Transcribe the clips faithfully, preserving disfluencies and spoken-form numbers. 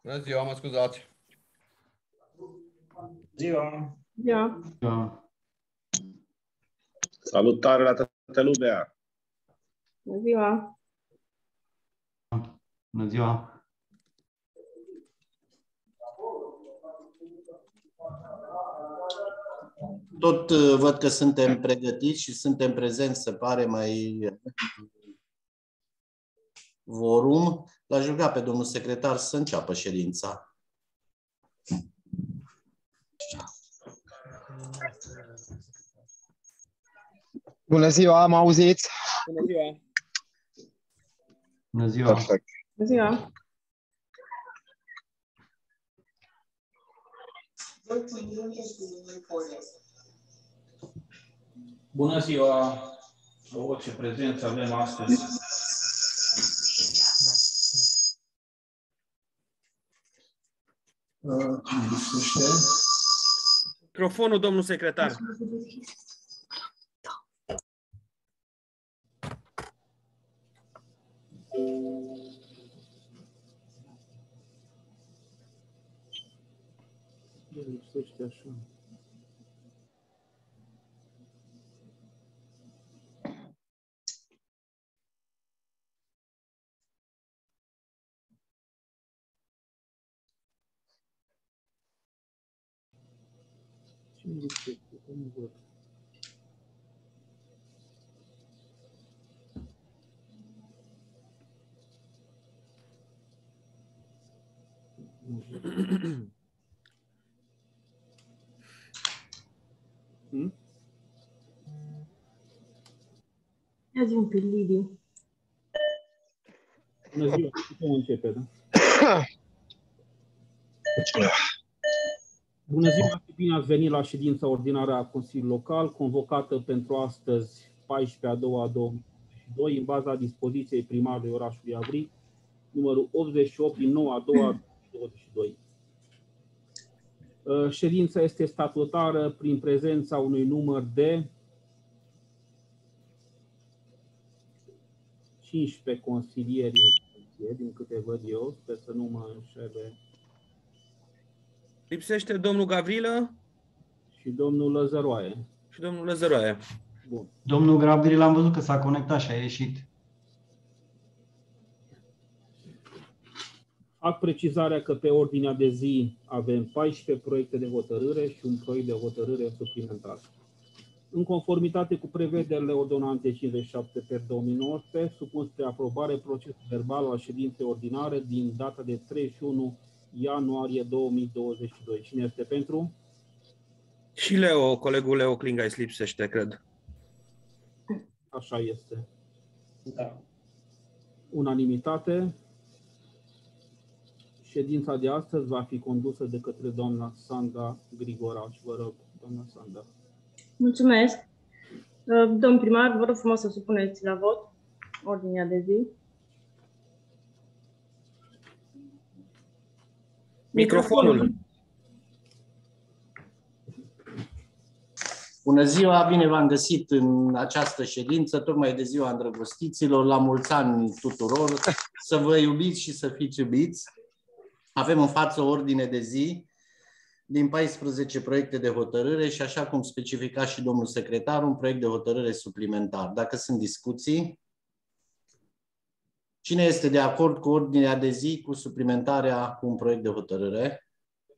Bună ziua, mă scuzați. Ziua. Ziua. Da. Salutare la toată lumea. Bună ziua. Bună ziua. Tot uh, văd că suntem pregătiți și suntem prezenți, se pare, mai vorum. L-aș ruga pe domnul secretar să înceapă ședința. Bună ziua, mă auziți? Bună ziua. Bună ziua. Perfect. Bună ziua. Bună ziua! O, ce prezență avem astăzi! Cine lipsește? Microfonul, domnul secretar. Lipsește așa. Cine lipsește? Nu văd. Hmm? Ia zi un pic, Lidiu. Bună ziua! Putem începe, da? Bună ziua și bine ați venit la ședința ordinară a Consiliului Local, convocată pentru astăzi, paisprezece a doua două mii douăzeci și doi, în baza dispoziției primarului orașului Avrig, numărul optzeci și opt din nouă a doua două mii douăzeci și doi. Ședința este statutară prin prezența unui număr de cincisprezece consilieri, din câte văd eu, sper să nu mă înșele. Lipsește domnul Gavrilă Și domnul Lăzăroaie. și domnul Lăzăroaie. Bun. Domnul Gabriel am văzut că s-a conectat și a ieșit. Fac precizarea că pe ordinea de zi avem paisprezece proiecte de hotărâre și un proiect de hotărâre suplimentar. În conformitate cu prevederile ordonanței cincizeci și șapte pe două mii nouăsprezece, supun spre aprobare procesul verbal al ședinței ordinare din data de treizeci și unu ianuarie două mii douăzeci și doi. Cine este pentru? Și Leo, colegul Leo Klingais lipsește, cred. Așa este. Da. Unanimitate. Ședința de astăzi va fi condusă de către doamna Sanda Grigoraș. Vă rog, doamna Sanda. Mulțumesc. Domn primar, vă rog frumos să supuneți la vot ordinea de zi. Microfonul. Bună ziua, bine v-am găsit în această ședință, tocmai de ziua îndrăgostiților. La mulți ani tuturor, să vă iubiți și să fiți iubiți. Avem în față o ordine de zi din paisprezece proiecte de hotărâre și, așa cum specifica și domnul secretar, un proiect de hotărâre suplimentar. Dacă sunt discuții, cine este de acord cu ordinea de zi cu suplimentarea cu un proiect de hotărâre?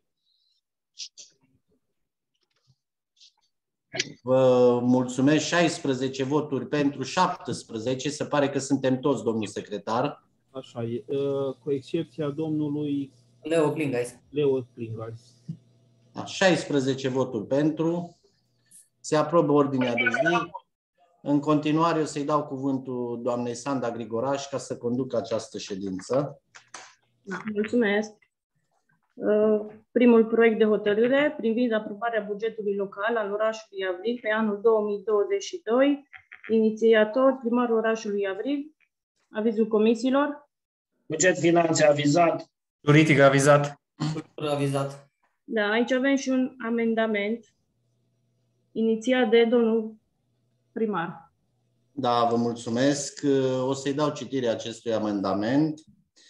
Vă mulțumesc. șaisprezece voturi pentru, șaptesprezece. Se pare că suntem toți, domnul secretar. Așa e. Cu excepția domnului Leo Klingais. Leo Klingais. șaisprezece voturi pentru. Se aprobă ordinea de zi. În continuare o să-i dau cuvântul doamnei Sanda Grigoraș ca să conducă această ședință. Mulțumesc. Primul proiect de hotărâre privind aprobarea bugetului local al orașului Avrig pe anul două mii douăzeci și doi. Inițiator, primarul orașului Avrig. Avizul comisiilor. Buget finanțe avizat. Juridic avizat. Avizat. Da, aici avem și un amendament inițiat de domnul primar. Da, vă mulțumesc. O să-i dau citirea acestui amendament.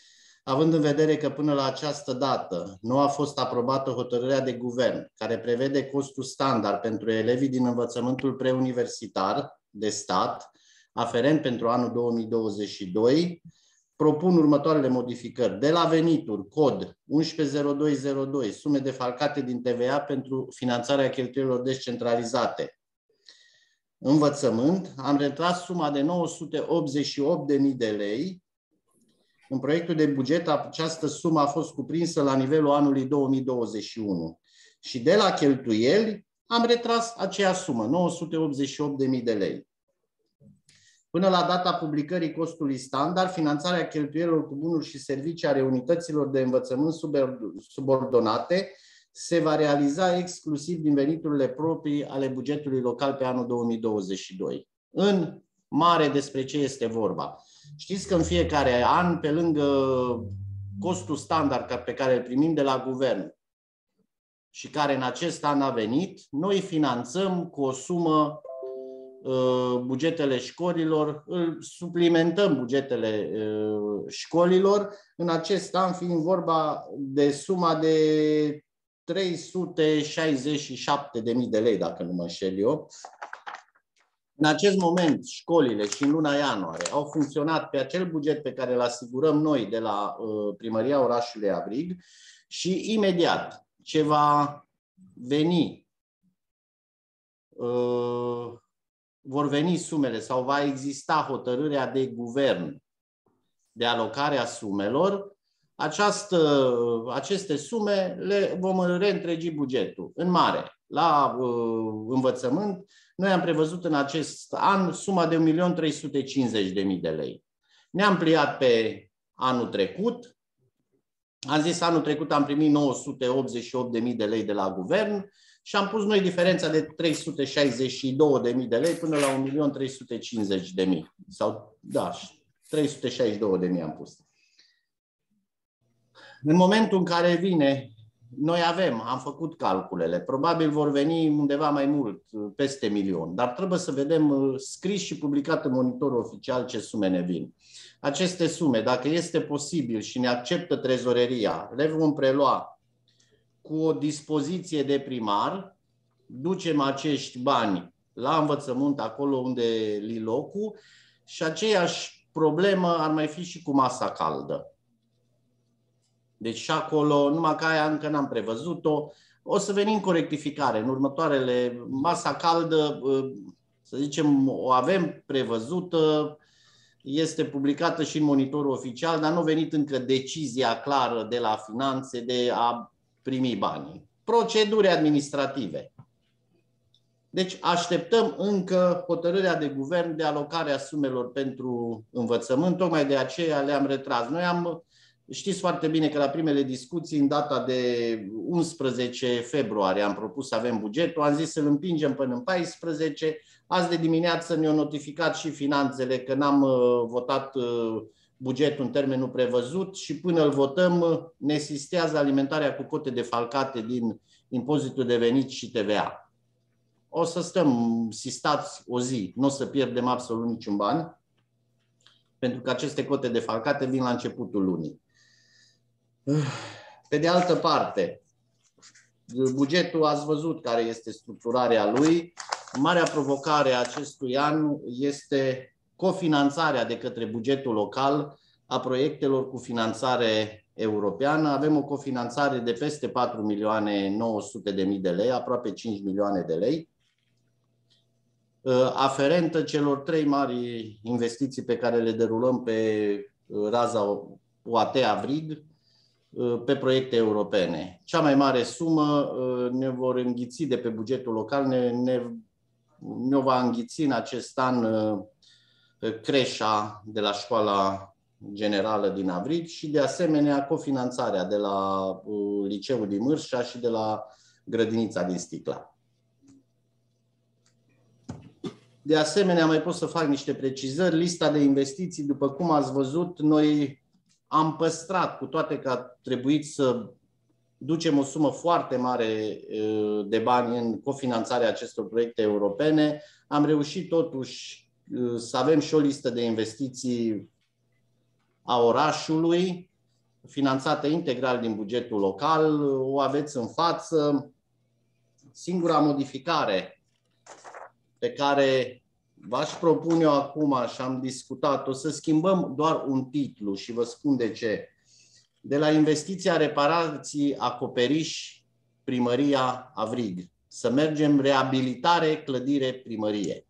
având în vedere că până la această dată nu a fost aprobată hotărârea de guvern care prevede costul standard pentru elevii din învățământul preuniversitar de stat, aferent pentru anul două mii douăzeci și doi, propun următoarele modificări. De la venituri, cod unsprezece zero doi zero doi, sume defalcate din T V A pentru finanțarea cheltuielilor descentralizate. Învățământ, am retras suma de nouă sute optzeci și opt de mii de lei. În proiectul de buget, această sumă a fost cuprinsă la nivelul anului două mii douăzeci și unu. Și de la cheltuieli am retras aceeași sumă, nouă sute optzeci și opt de mii de lei. Până la data publicării costului standard, finanțarea cheltuielilor cu bunuri și servicii ale unităților de învățământ subordonate se va realiza exclusiv din veniturile proprii ale bugetului local pe anul două mii douăzeci și doi. În mare, despre ce este vorba? Știți că în fiecare an, pe lângă costul standard pe care îl primim de la guvern și care în acest an a venit, noi finanțăm cu o sumă bugetele școlilor, îl suplimentăm bugetele școlilor, în acest an fiind vorba de suma de trei sute șaizeci și șapte de mii de lei, dacă nu mă înșel eu. În acest moment, școlile și în luna ianuarie au funcționat pe acel buget pe care îl asigurăm noi de la Primăria Orașului Avrig și imediat ce va veni vor veni sumele sau va exista hotărârea de guvern de alocare a sumelor, această, aceste sume le vom reîntregi bugetul. În mare, la uh, învățământ, noi am prevăzut în acest an suma de un milion trei sute cincizeci de mii de lei. Ne-am pliat pe anul trecut. Am zis anul trecut am primit nouă sute optzeci și opt de mii de lei de la guvern și am pus noi diferența de trei sute șaizeci și două de mii de lei până la un milion trei sute cincizeci de mii. Sau, da, trei sute șaizeci și două de mii am pus. În momentul în care vine, noi avem, am făcut calculele, probabil vor veni undeva mai mult, peste milion, dar trebuie să vedem scris și publicat în monitorul oficial ce sume ne vin. Aceste sume, dacă este posibil și ne acceptă trezoreria, le vom prelua cu o dispoziție de primar, ducem acești bani la învățământ, acolo unde li locul, și aceeași problemă ar mai fi și cu masa caldă. Deci și acolo, numai că aia încă n-am prevăzut-o, o să venim cu rectificare. În următoarele, masa caldă, să zicem, o avem prevăzută, este publicată și în monitorul oficial, dar nu a venit încă decizia clară de la finanțe de a primi banii. Proceduri administrative. Deci așteptăm încă hotărârea de guvern de alocare a sumelor pentru învățământ, tocmai de aceea le-am retras. Noi am, știți foarte bine că la primele discuții, în data de unsprezece februarie, am propus să avem bugetul, am zis să-l împingem până în paisprezece. Azi de dimineață ne-au notificat și finanțele că n-am votat bugetul în termenul prevăzut și până îl votăm ne sistează alimentarea cu cote defalcate din impozitul de venit și T V A. O să stăm sistați o zi, nu o să pierdem absolut niciun ban, pentru că aceste cote defalcate vin la începutul lunii. Pe de altă parte, bugetul ați văzut care este structurarea lui. Marea provocare a acestui an este cofinanțarea de către bugetul local a proiectelor cu finanțare europeană. Avem o cofinanțare de peste patru milioane nouă sute de mii de lei, aproape cinci milioane de lei, aferentă celor trei mari investiții pe care le derulăm pe raza U A T Avrig, pe proiecte europene. Cea mai mare sumă ne vor înghiți de pe bugetul local, ne, ne, ne va înghiți în acest an creșa de la Școala Generală din Avrig și de asemenea cofinanțarea de la Liceul din Mârșa și de la Grădinița din Sticla. De asemenea, mai pot să fac niște precizări. Lista de investiții, după cum ați văzut, noi am păstrat, cu toate că a trebuit să ducem o sumă foarte mare de bani în cofinanțarea acestor proiecte europene, am reușit totuși să avem și o listă de investiții a orașului, finanțată integral din bugetul local, o aveți în față. Singura modificare pe care v-aș propune eu acum și am discutat-o, să schimbăm doar un titlu și vă spun de ce. De la investiția reparații acoperiș Primăria Avrig, să mergem reabilitare clădire primărie.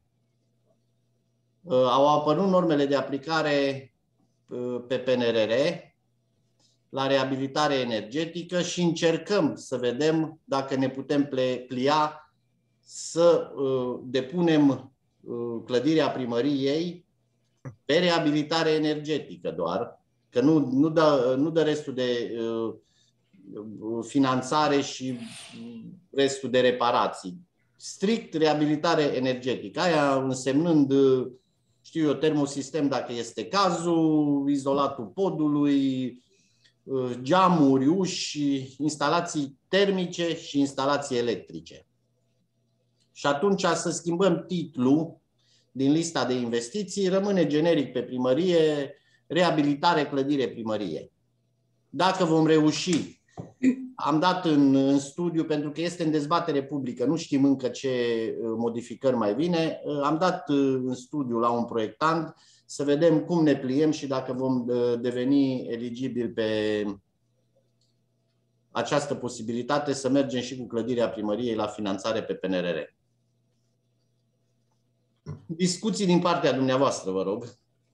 Au apărut normele de aplicare pe P N R R la reabilitare energetică și încercăm să vedem dacă ne putem plia să depunem clădirea primăriei pe reabilitare energetică doar, că nu, nu, dă, nu dă restul de uh, finanțare și restul de reparații. Strict reabilitare energetică, aia însemnând, știu eu, termosistem dacă este cazul, izolatul podului, geamuri, uși, instalații termice și instalații electrice. Și atunci să schimbăm titlul din lista de investiții, rămâne generic pe primărie, reabilitare clădire primărie. Dacă vom reuși, am dat în, în studiu, pentru că este în dezbatere publică, nu știm încă ce modificări mai vine, am dat în studiu la un proiectant să vedem cum ne pliem și dacă vom deveni eligibili pe această posibilitate să mergem și cu clădirea primăriei la finanțare pe P N R R. Discuții din partea dumneavoastră, vă rog.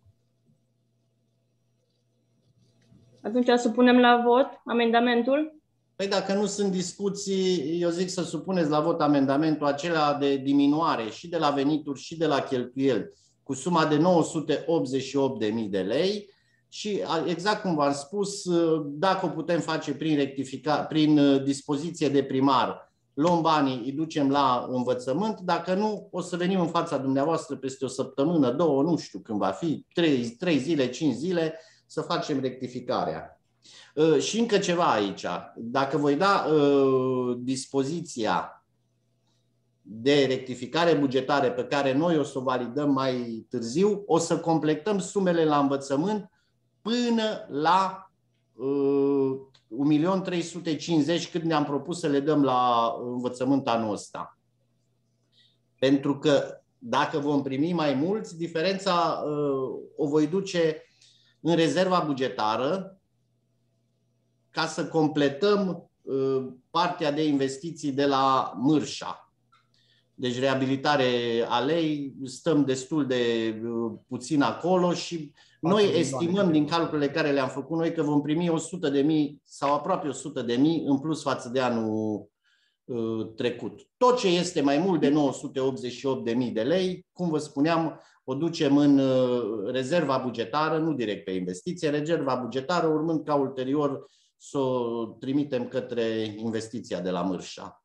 Atunci supunem la vot amendamentul. Păi dacă nu sunt discuții, eu zic să supuneți la vot amendamentul acela de diminuare și de la venituri și de la cheltuieli cu suma de nouă sute optzeci și opt de mii de lei și exact cum v-am spus, dacă o putem face prin, rectifica, prin dispoziție de primar, luăm banii, îi ducem la învățământ, dacă nu, o să venim în fața dumneavoastră peste o săptămână, două, nu știu când va fi, trei, trei zile, cinci zile, să facem rectificarea. Și încă ceva aici, dacă voi da dispoziția de rectificare bugetare pe care noi o să o validăm mai târziu, o să completăm sumele la învățământ până la un milion trei sute cincizeci mii cât ne-am propus să le dăm la învățământ anul ăsta. Pentru că dacă vom primi mai mulți, diferența o voi duce în rezerva bugetară ca să completăm partea de investiții de la Mârșa. Deci reabilitare alei, stăm destul de puțin acolo și noi estimăm din calculele care le-am făcut noi că vom primi o sută de mii sau aproape o sută de mii în plus față de anul trecut. Tot ce este mai mult de nouă sute optzeci și opt de mii de lei, cum vă spuneam, o ducem în rezerva bugetară, nu direct pe investiție, rezerva bugetară, urmând ca ulterior să o trimitem către investiția de la Mârșa.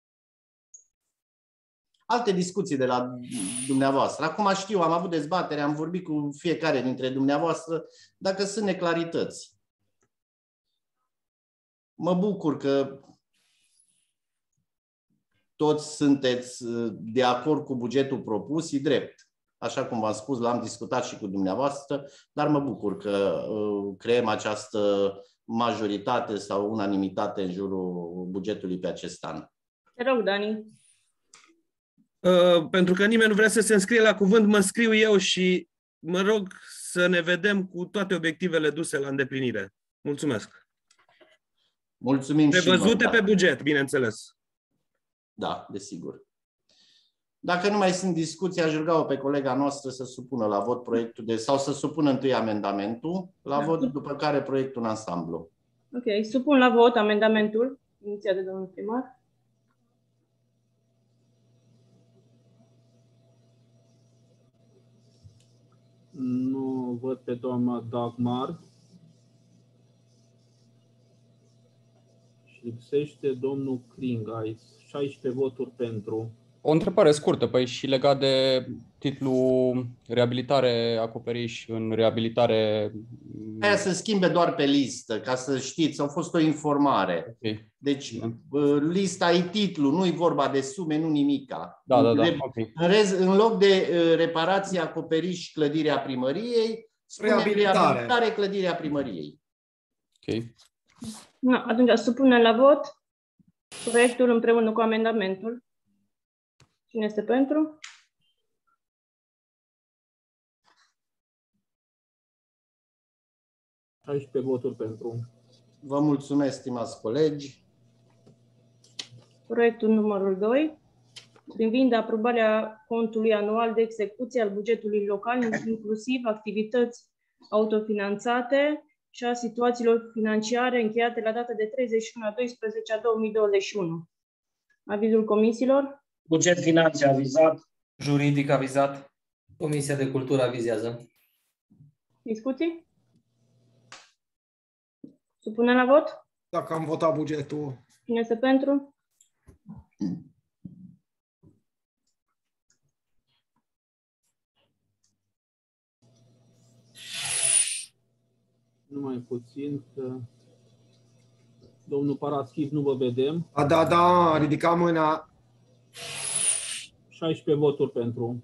Alte discuții de la dumneavoastră. Acum știu, am avut dezbatere, am vorbit cu fiecare dintre dumneavoastră, dacă sunt neclarități. Mă bucur că toți sunteți de acord cu bugetul propus, e drept. Așa cum v-am spus, l-am discutat și cu dumneavoastră, dar mă bucur că creăm această majoritate sau unanimitate în jurul bugetului pe acest an. Te rog, Dani. Uh, pentru că nimeni nu vrea să se înscrie la cuvânt, mă scriu eu și mă rog să ne vedem cu toate obiectivele duse la îndeplinire. Mulțumesc. Mulțumim și prevăzute pe buget, bineînțeles. Da, desigur. Dacă nu mai sunt discuții, aș ruga-o pe colega noastră să supună la vot proiectul de, sau să supună întâi amendamentul la vot, după care proiectul în ansamblu. Ok, supun la vot amendamentul inițiat de domnul primar. Nu văd pe doamna Dagmar. Și lipsește domnul Kringais. șaisprezece voturi pentru. O întrebare scurtă, păi și legat de titlul reabilitare acoperiș în reabilitare... Aia se schimbe doar pe listă, ca să știți, a fost o informare. Okay. Deci lista e titlul, nu e vorba de sume, nu nimica. Da, da, da. Okay. În, rez, în loc de reparație acoperiș clădirea primăriei, spune reabilitare. reabilitare clădirea primăriei. Ok. Na, atunci supunem la vot proiectul împreună cu amendamentul. Cine este pentru? șaisprezece voturi pentru. Vă mulțumesc, stimați colegi. Proiectul numărul doi, privind aprobarea contului anual de execuție al bugetului local, inclusiv activități autofinanțate și a situațiilor financiare încheiate la data de treizeci și unu a doisprezece a două mii douăzeci și unu. Avizul comisiilor? Buget finanțe avizat. Juridic avizat. Comisia de Cultură avizează. Discuții? Supunem la vot? Dacă am votat bugetul. Cine este pentru? Numai puțin că domnul Paraschiv nu vă vedem. A, da, da, ridica mâna. șaisprezece voturi pentru.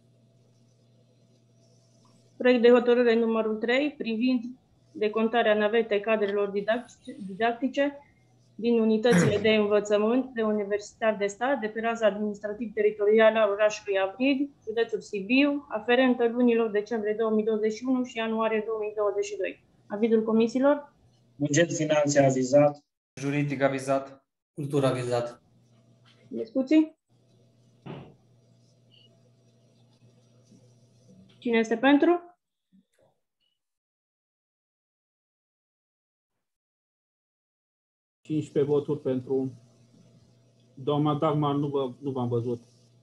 Proiect de hotărâre numărul trei, privind decontarea navetei cadrelor didactice din unitățile de învățământ de universitar de stat de pe raza administrativ-teritorială a orașului Avrig, județul Sibiu, aferentă lunilor decembrie două mii douăzeci și unu și ianuarie două mii douăzeci și doi. Avizul comisiilor? Buget finanțe avizat. Juridic avizat. Cultură avizat. Discuții? Cine este pentru? cincisprezece voturi pentru. Doamna Dagmar, nu, vă, nu v-am văzut.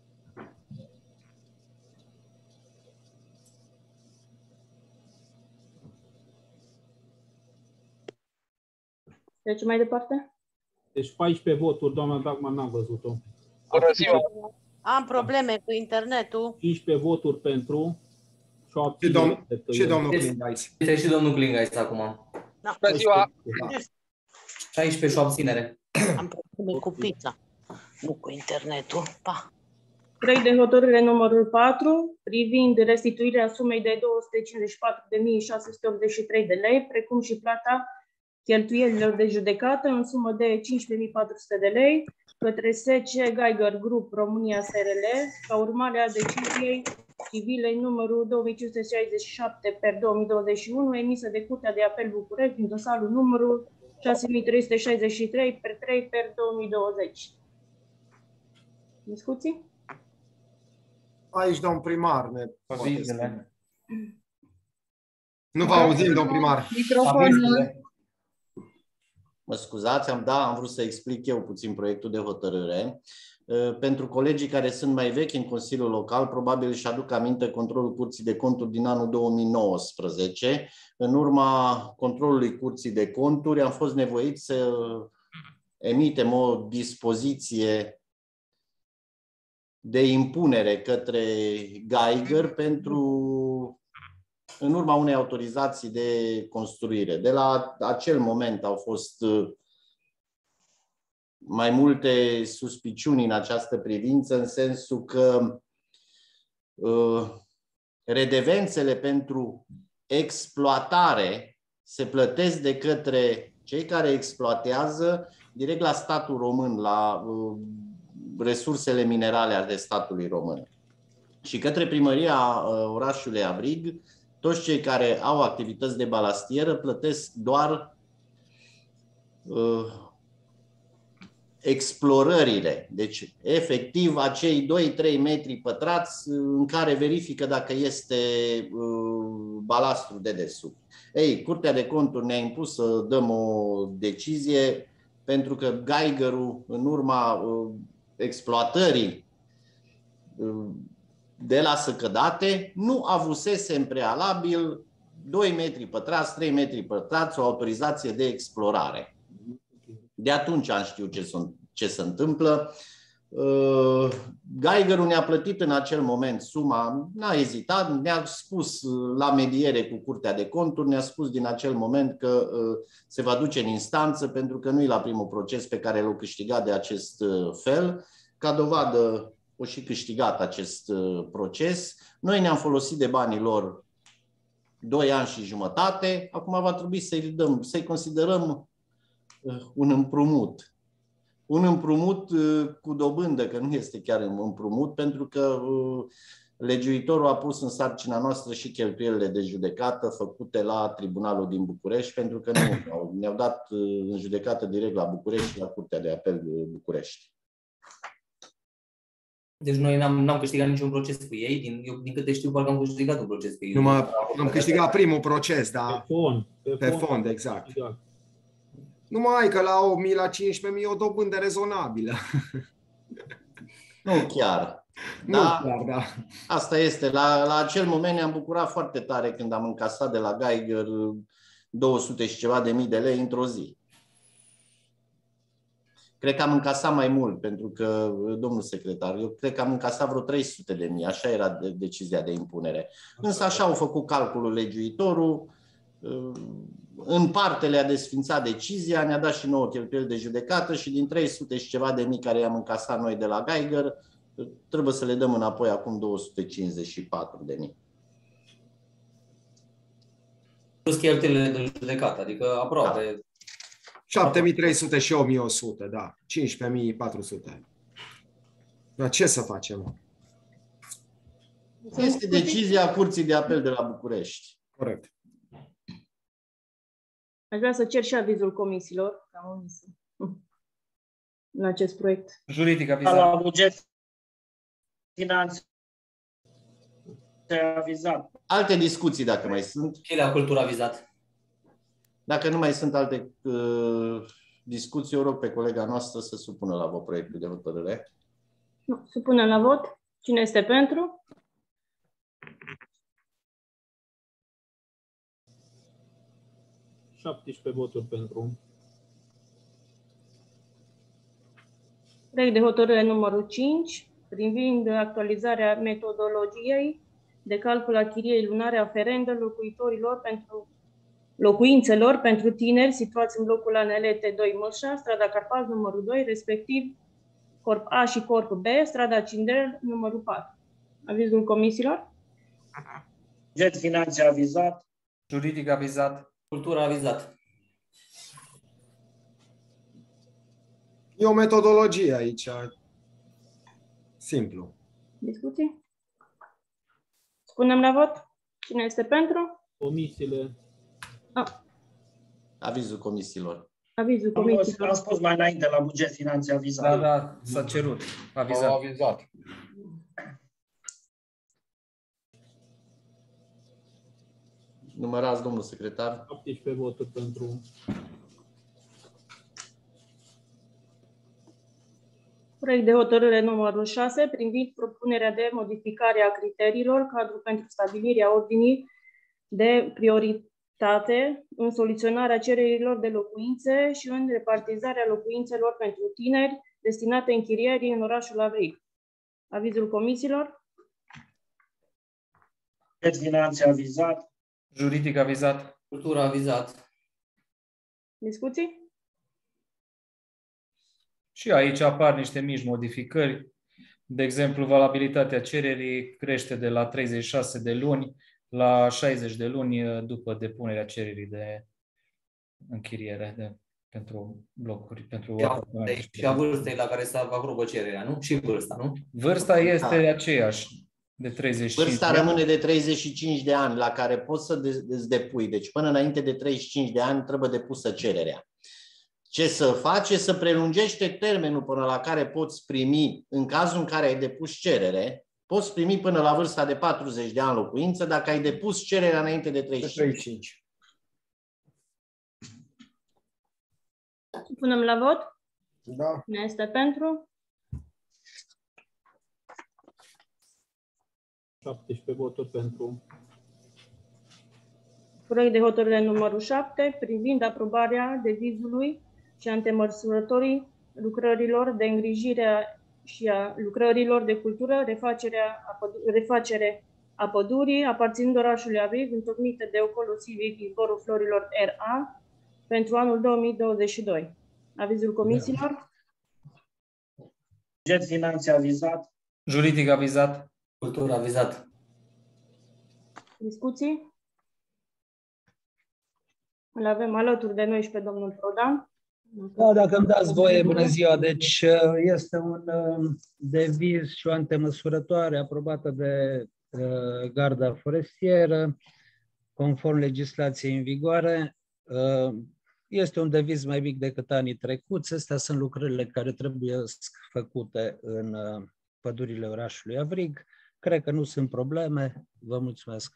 Deci mai departe? Deci paisprezece voturi, doamna Dagmar n-am văzut-o. Bună ziua! Am probleme cu internetul. cincisprezece voturi pentru. Și, domn, și domnul Glingais. Este și domnul Glingais acum. Bună ziua! șaisprezece și o abținere. Am probleme cu pizza, nu cu internetul. Pa! Proiect de hotărâre numărul patru, privind restituirea sumei de două sute cincizeci și patru de mii șase sute optzeci și trei de lei, precum și plata cheltuielilor de judecată în sumă de cincisprezece mii patru sute de lei către S C Geiger Group România S R L, ca urmare a deciziei civile numărul două mii cinci sute șaizeci și șapte pe două mii douăzeci și unu, emisă de Curtea de Apel București din dosarul numărul șase mii trei sute șaizeci și trei pe trei pe două mii douăzeci. Discuții? Aici, domn primar, ne Avizele. Nu vă auzim, domn primar. Microfonul. Mă scuzați, am, da, am vrut să explic eu puțin proiectul de hotărâre. Pentru colegii care sunt mai vechi în Consiliul Local, probabil își aduc aminte controlul Curții de Conturi din anul două mii nouăsprezece. În urma controlului Curții de Conturi am fost nevoiți să emitem o dispoziție de impunere către Geiger pentru, în urma unei autorizații de construire. De la acel moment au fost mai multe suspiciuni în această privință, în sensul că uh, redevențele pentru exploatare se plătesc de către cei care exploatează direct la statul român, la uh, resursele minerale ale statului român. Și către primăria uh, orașului Avrig, toți cei care au activități de balastieră plătesc doar uh, explorările, deci efectiv acei doi trei metri pătrați în care verifică dacă este uh, balastru de desubt. Ei, Curtea de Conturi ne-a impus să dăm o decizie pentru că Geigerul, în urma uh, exploatării uh, de la Săcădate, nu avusese în prealabil doi metri pătrați, trei metri pătrați o autorizație de explorare. De atunci am știut ce, sunt, ce se întâmplă. Uh, Geigerul ne-a plătit în acel moment suma, n-a ezitat, ne-a spus la mediere cu Curtea de Conturi, ne-a spus din acel moment că uh, se va duce în instanță pentru că nu e la primul proces pe care l-a câștigat de acest uh, fel. Ca dovadă, o și câștigat acest uh, proces. Noi ne-am folosit de banii lor doi ani și jumătate, acum va trebui să-i dăm, să-i considerăm un împrumut. Un împrumut cu dobândă, că nu este chiar un împrumut, pentru că legiuitorul a pus în sarcina noastră și cheltuielile de judecată făcute la Tribunalul din București, pentru că nu ne-au dat în judecată direct la București și la Curtea de Apel de București. Deci noi n-am, n-am câștigat niciun proces cu ei. Din, eu, din câte știu, parcă am câștigat un proces cu ei. Numai am câștigat primul proces, da. Pe fond. Pe, pe fond, fond, exact. exact. Numai că la opt mii, la cincisprezece mii o dobândă rezonabilă. Nu chiar. Nu da, chiar, da. Asta este. La, la acel moment ne-am bucurat foarte tare când am încasat de la Geiger două sute și ceva de mii de lei într-o zi. Cred că am încasat mai mult, pentru că, domnul secretar, eu cred că am încasat vreo trei sute de mii, așa era de, decizia de impunere. Însă așa au făcut calculul legiuitorul, în parte le-a desfințat decizia, ne-a dat și nouă cheltuieli de judecată și din trei sute și ceva de mii care i-am încasat noi de la Geiger, trebuie să le dăm înapoi acum două sute cincizeci și patru de mii. Plus cheltuielile de judecată, adică aproape... Da. șapte mii trei sute și opt mii o sută, da. cincisprezece mii patru sute. Dar ce să facem? Este decizia Curții de Apel de la București. Corect. Aș vrea să cer și avizul comisiilor în acest proiect. Juridic avizat. La buget, finanțe avizat. Alte discuții, dacă mai sunt. Și la cultură avizat. Dacă nu mai sunt alte uh, discuții, o rog pe colega noastră să supună la vot proiectul de hotărâre. Nu, supunem la vot. Cine este pentru? șaptesprezece voturi pentru. Proiect de hotărâre numărul cinci, privind actualizarea metodologiei de calcul a chiriei lunare aferente locuitorilor pentru locuințelor pentru tineri situați în blocul A N L T doi Mășa, strada Carpați numărul doi, respectiv Corp A și Corp B, strada Cindel numărul patru. Avizul comisiilor? Buget, finanțe avizat. Juridic avizat. Cultură avizat. E o metodologie aici. Simplu. Discuții? Spunem la vot. Cine este pentru? Comisiile. Ah. Avizul comisiilor. Avizul comisiilor. Am spus mai înainte la buget, finanțe avizat. Da, da, s-a cerut. Avizat. Avizat. Numărați, domnul secretar. șaptesprezece voturi pentru. Proiect de hotărâre numărul șase, privind propunerea de modificare a criteriilor cadru pentru stabilirea ordinii de prioritate în soluționarea cererilor de locuințe și în repartizarea locuințelor pentru tineri destinate închirierii în orașul Avrig. Avizul comisiilor? Buget, finanțe avizat. Juridic avizat. Cultură avizat. Discuții? Și aici apar niște mici modificări. De exemplu, valabilitatea cererii crește de la treizeci și șase de luni la șaizeci de luni după depunerea cererii de închiriere de, pentru blocuri. Pentru deci, și a vârstei la care se aprobă cererea, nu? Și vârsta, nu? Vârsta este da. aceeași. De treizeci și cinci Vârsta rămâne de treizeci și cinci de ani la care poți să îți depui. Deci până înainte de treizeci și cinci de ani trebuie depusă cererea. Ce să faci? Să prelungește termenul până la care poți primi, în cazul în care ai depus cerere, poți primi până la vârsta de patruzeci de ani locuință dacă ai depus cererea înainte de treizeci și cinci. Punem la vot? Da. Cine este pentru? șaptesprezece voturi pentru. Proiect de hotărâre numărul șapte, privind aprobarea devizului și antemăsurătorii lucrărilor de îngrijire și a lucrărilor de cultură, refacerea a pădu- refacere a pădurii, aparținând orașului Avrig, întocmite de Ocolul Civic Izvorul Florilor R A pentru anul două mii douăzeci și doi. Avizul comisiilor? Buget, finanțe avizat. Juridic avizat. Cultură avizat. Discuții? Îl avem alături de noi și pe domnul Prodan. Da, dacă îmi dați voie, bună ziua. Deci este un deviz și o antemăsurătoare aprobată de uh, Garda Forestieră, conform legislației în vigoare. Uh, este un deviz mai mic decât anii trecuți. Astea sunt lucrările care trebuie făcute în uh, pădurile orașului Avrig. Cred că nu sunt probleme. Vă mulțumesc.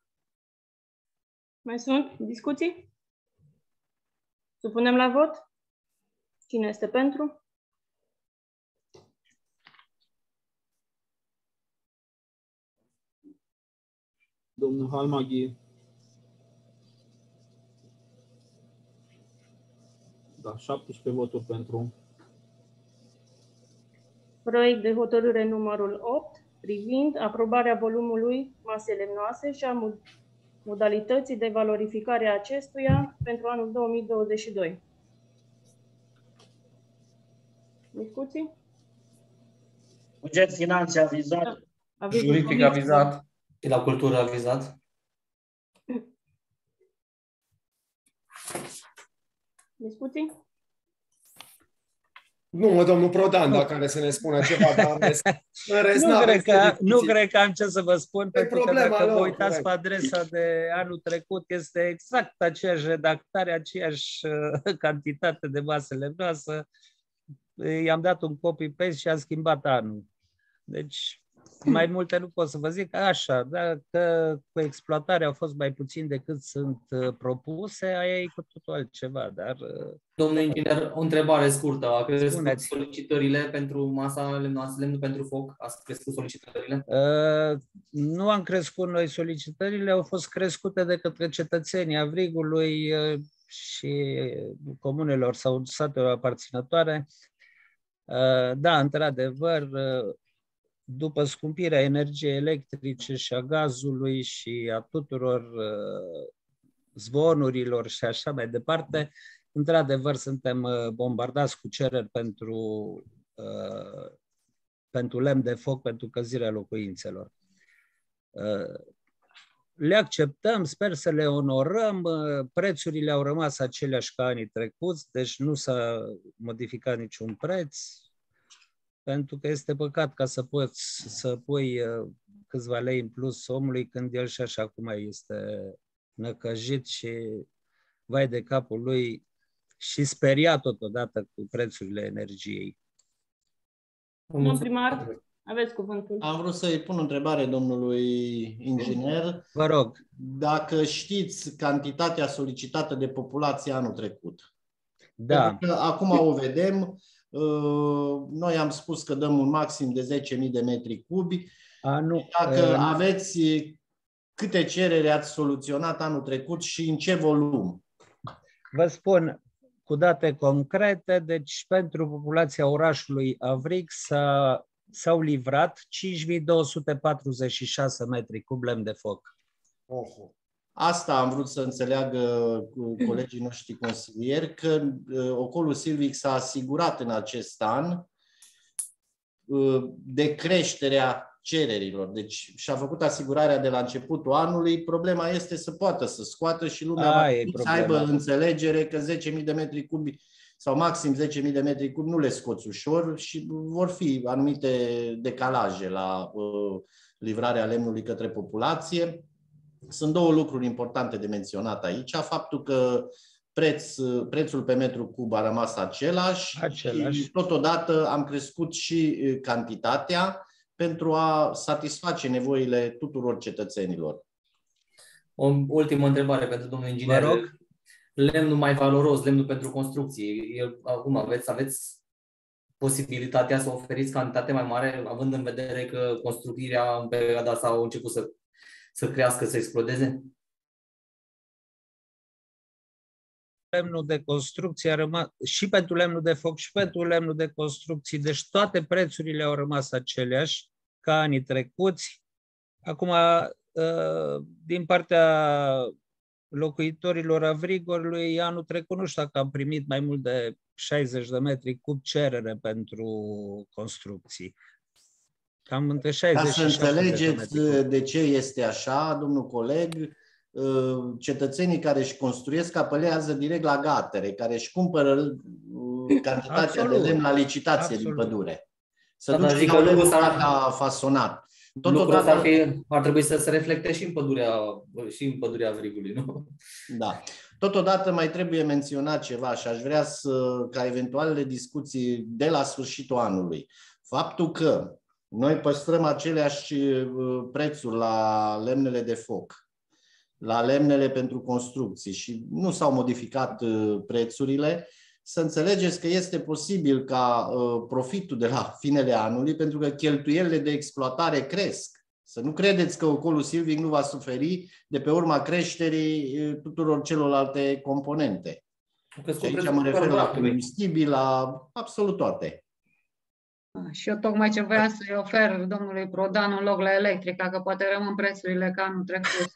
Mai sunt discuții? Supunem la vot? Cine este pentru? Domnul Halmaghi. Da, șaptesprezece voturi pentru. Proiect de hotărâre numărul opt privind aprobarea volumului mase lemnoase și a modalității de valorificare a acestuia pentru anul două mii douăzeci și doi. Discuții? Buget, finanțe, avizat. Juridic avizat. Și la cultură avizat. Discuții? Nu, mă, domnul Prodan, dacă are să ne spună ceva, dar în rest, în rest nu, cred că, nu cred că am ce să vă spun, pe pentru că dacă lor, vă uitați corect. pe adresa de anul trecut, este exact aceeași redactare, aceeași uh, cantitate de masă lemnoasă. I-am dat un copy-paste și am schimbat anul. Deci, mai multe nu pot să vă zic. Așa, dacă cu exploatarea au fost mai puțin decât sunt uh, propuse, aia e cu totul altceva, dar... Uh, Domnule inginer, o întrebare scurtă. A crescut Spuneți. solicitările pentru masa lemnoasă, lemnul pentru foc? Ați crescut solicitările? Uh, nu am crescut noi solicitările, au fost crescute de către cetățenii Avrigului uh, și comunelor sau satelor aparținătoare. Uh, da, într-adevăr, uh, după scumpirea energiei electrice și a gazului și a tuturor uh, zvonurilor și așa mai departe, într-adevăr suntem uh, bombardați cu cereri pentru, uh, pentru lemn de foc, pentru călzirea locuințelor. Uh, le acceptăm, sper să le onorăm, uh, prețurile au rămas aceleași ca anii trecuți, deci nu s-a modificat niciun preț, pentru că este păcat ca să poți să pui uh, câțiva lei în plus omului când el și așa cum mai este năcăjit și vai de capul lui și speriat totodată cu prețurile energiei. Domnul primar, aveți cuvântul. Am vrut să-i pun o întrebare domnului inginer. Vă rog. Dacă știți cantitatea solicitată de populație anul trecut. Da. Pentru că acum o vedem. Noi am spus că dăm un maxim de zece mii de metri cubi. A, nu. Dacă uh, aveți câte cereri ați soluționat anul trecut și în ce volum? Vă spun cu date concrete, deci pentru populația orașului Avrig s-a, s-au livrat cinci mii două sute patruzeci și șase metri cub lemn de foc. Oh. Asta am vrut să înțeleagă colegii noștri consilieri, că Ocolul Silvic s-a asigurat în acest an de creșterea cererilor. Deci și-a făcut asigurarea de la începutul anului. Problema este să poată să scoată și lumea A, va e să aibă înțelegere că zece mii de metri cubi sau maxim zece mii de metri cubi nu le scoți ușor și vor fi anumite decalaje la uh, livrarea lemnului către populație. Sunt două lucruri importante de menționat aici. Faptul că preț, prețul pe metru cub a rămas același, același și totodată am crescut și cantitatea pentru a satisface nevoile tuturor cetățenilor. O ultimă întrebare pentru domnul inginer. Vă rog. Lemnul mai valoros, lemnul pentru construcții. El, acum aveți, aveți posibilitatea să oferiți cantitate mai mare, având în vedere că construirea în perioada asta a început să să crească, să explodeze? Lemnul de construcție a rămas și pentru lemnul de foc și pentru lemnul de construcții, deci toate prețurile au rămas aceleași ca anii trecuți. Acum, din partea locuitorilor Avrigului, anul trecut nu știu dacă am primit mai mult de șaizeci de metri cub cerere pentru construcții. Cam între șaizeci Ca să și înțelegeți de ce este așa, domnul coleg, cetățenii care își construiesc apelează direct la gatere, care își cumpără cantitatea Absolut. de lemn la licitație Absolut. din pădure. Să Da, dar duci zic la că lucrul lemnul ăsta- gata fasonat. Lucrul ăsta ar, Totodată, fi, ar trebui să se reflecte și în pădurea, și în pădurea Vrigului, nu? da. Totodată mai trebuie menționat ceva și aș vrea să, ca eventualele discuții de la sfârșitul anului. Faptul că noi păstrăm aceleași uh, prețuri la lemnele de foc, la lemnele pentru construcții și nu s-au modificat uh, prețurile, să înțelegeți că este posibil ca uh, profitul de la finele anului, pentru că cheltuielile de exploatare cresc. Să nu credeți că ocolul silvic nu va suferi de pe urma creșterii uh, tuturor celorlalte componente. Și aici mă refer la combustibil, la absolut toate. Și eu tocmai ce voiam să-i ofer domnului Prodan un loc la electrica, că poate rămân prețurile ca anul trecut.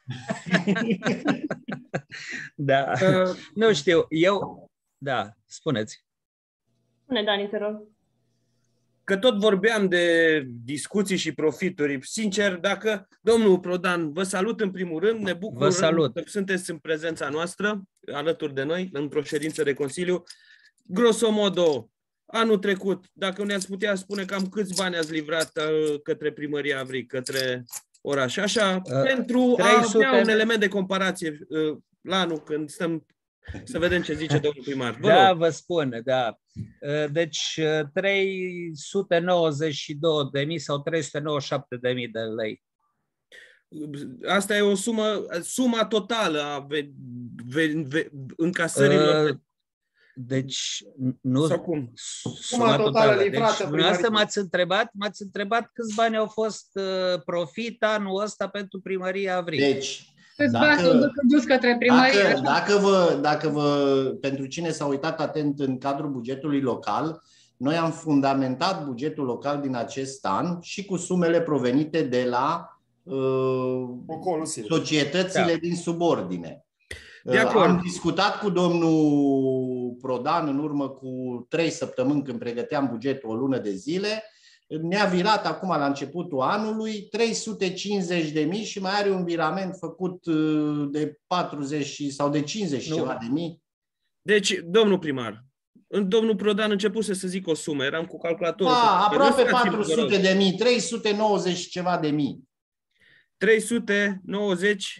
Da. Nu știu, eu... Da, spuneți. Spune, Dani, te rog. Că tot vorbeam de discuții și profituri. Sincer, dacă, domnul Prodan, vă salut în primul rând, ne bucur Vă salut. că sunteți în prezența noastră, alături de noi, într-o ședință de Consiliu. Grosomodo, anul trecut, dacă ne-ați putea spune cam câți bani ați livrat uh, către Primăria Avrig, către oraș, așa, uh, pentru trei sute... a avea un element de comparație uh, la anul când stăm să vedem ce zice domnul primar. Vă Da, rog. vă spun, da. Deci trei sute nouăzeci și două de mii sau trei sute nouăzeci și șapte de mii de lei. Asta e o sumă, suma totală a ve, ve, ve, încasărilor. Uh, deci, nu... Sau cum? Suma totală livrată. Deci, dumneavoastră m-ați întrebat, m-ați întrebat câți bani au fost uh, profit anul ăsta pentru Primăria Avrig. Deci, Câți bani s-au dus către primărie? Dacă, dacă, vă, dacă vă, pentru cine s-a uitat atent în cadrul bugetului local, noi am fundamentat bugetul local din acest an și cu sumele provenite de la uh, societățile Da. din subordine. De acord. Am discutat cu domnul Prodan în urmă cu trei săptămâni când pregăteam bugetul, o lună de zile. Ne-a virat acum la începutul anului trei sute cincizeci de mii și mai are un virament făcut de patruzeci sau de cincizeci Nu. ceva de mii. Deci, domnul primar, domnul Prodan începuse să zic o sumă, eram cu calculatorul. Da, aproape Lăsați-mă, vă patru sute rog. de mii, trei sute nouăzeci ceva de mii. trei sute nouăzeci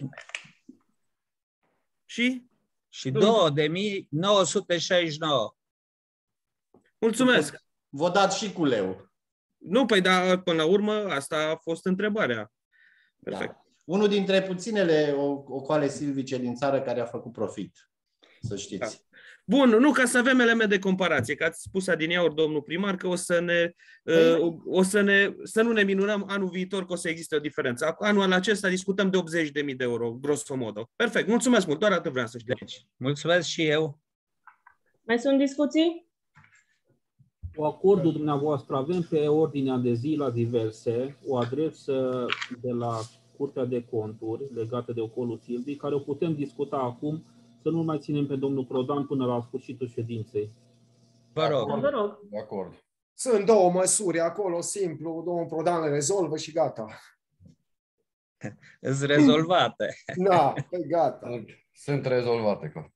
și? Și două de mii nouă sute șaizeci și nouă. Mulțumesc. Vă dați și cu leu. Nu, păi, dar până la urmă asta a fost întrebarea. Perfect. Da. Unul dintre puținele ocoale silvice din țară care a făcut profit, să știți. Da. Bun, nu, ca să avem element de comparație, că ați spus adineauri, domnul primar, că o să ne, uh, o să ne, să nu ne minunăm anul viitor că o să existe o diferență. Anul acesta discutăm de optzeci de mii de euro, grosomodo. Perfect, mulțumesc mult, doar atât vreau să știu. Deci, mulțumesc și eu. Mai sunt discuții? Cu acordul dumneavoastră avem pe ordinea de zi la diverse o adresă de la Curtea de Conturi legată de ocolul silvic, care o putem discuta acum, să nu mai ținem pe domnul Prodan până la sfârșitul ședinței. Vă rog. Vă rog. De acord. Sunt două măsuri acolo, simplu, domnul Prodan le rezolvă și gata. Sunt rezolvate. Da, e gata. Sunt rezolvate. Clar.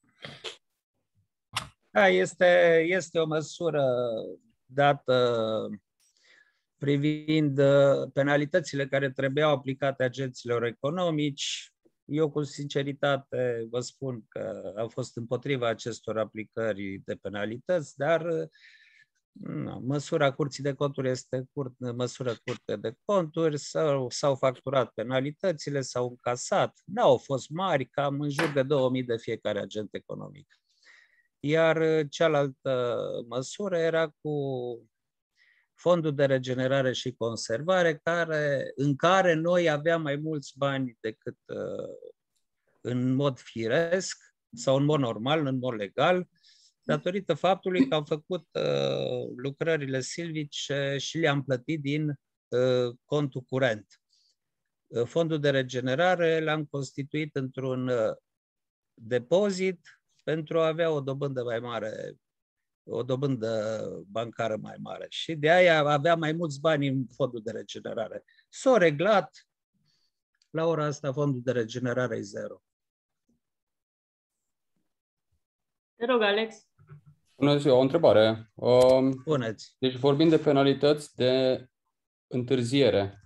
Da, este, este o măsură dată privind penalitățile care trebuiau aplicate agenților economici. Eu, cu sinceritate, vă spun că am fost împotriva acestor aplicări de penalități, dar nu, măsura Curții de Conturi este cur, măsură Curte de Conturi, s-au, s-au facturat penalitățile, s-au încasat, n-au fost mari, cam în jur de două mii de fiecare agent economic. Iar cealaltă măsură era cu Fondul de Regenerare și Conservare, care, în care noi aveam mai mulți bani decât uh, în mod firesc sau în mod normal, în mod legal, datorită faptului că am făcut uh, lucrările silvice și le-am plătit din uh, contul curent. Uh, Fondul de Regenerare l-am constituit într-un uh, depozit pentru a avea o dobândă mai mare, o dobândă bancară mai mare. Și de aia avea mai mulți bani în Fondul de Regenerare. S-a reglat, la ora asta Fondul de Regenerare e zero. Te rog, Alex. Bună ziua, o întrebare. Um, Puneți. Deci vorbim de penalități de întârziere.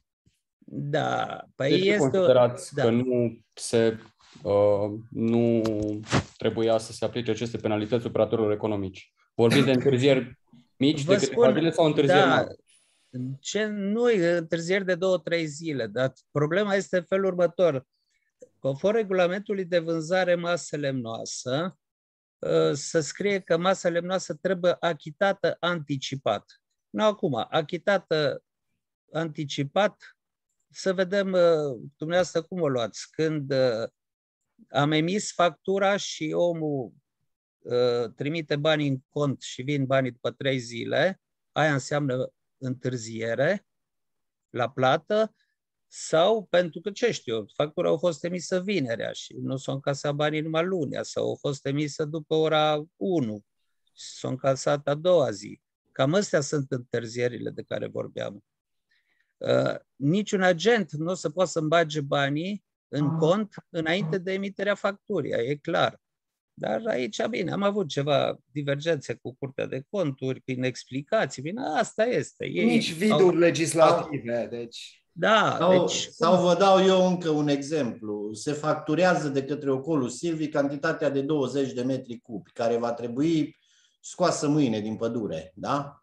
Da, păi Deci este... considerați Da. că nu se uh, nu trebuia să se aplice aceste penalități operatorilor economici? Vorbim de întârzieri mici, Vă de câteva zile sau întârzieri da, mari? ce, nu e întârzieri de două, trei zile, dar problema este în felul următor. Conform regulamentului de vânzare masă lemnoasă, să scrie că masa lemnoasă trebuie achitată anticipat. Nu acum, achitată anticipat, să vedem dumneavoastră cum o luați. Când am emis factura și omul trimite banii în cont și vin banii după trei zile, aia înseamnă întârziere la plată, sau pentru că, ce știu, factura a fost emisă vinerea și nu s-au încasat banii numai lunea, sau a fost emisă după ora unu și s-au încasat a doua zi. Cam astea sunt întârzierile de care vorbeam. Uh, niciun agent nu o să poată să-mi bage banii în cont înainte de emiterea facturii, e clar. Dar aici, bine, am avut ceva divergențe cu Curtea de Conturi, prin explicații, bine, asta este. Ei Mici viduri au, legislative, au, deci... Da, sau, deci... sau vă dau eu încă un exemplu. Se facturează de către Ocolul Silvic cantitatea de douăzeci de metri cubi, care va trebui scoasă mâine din pădure, da?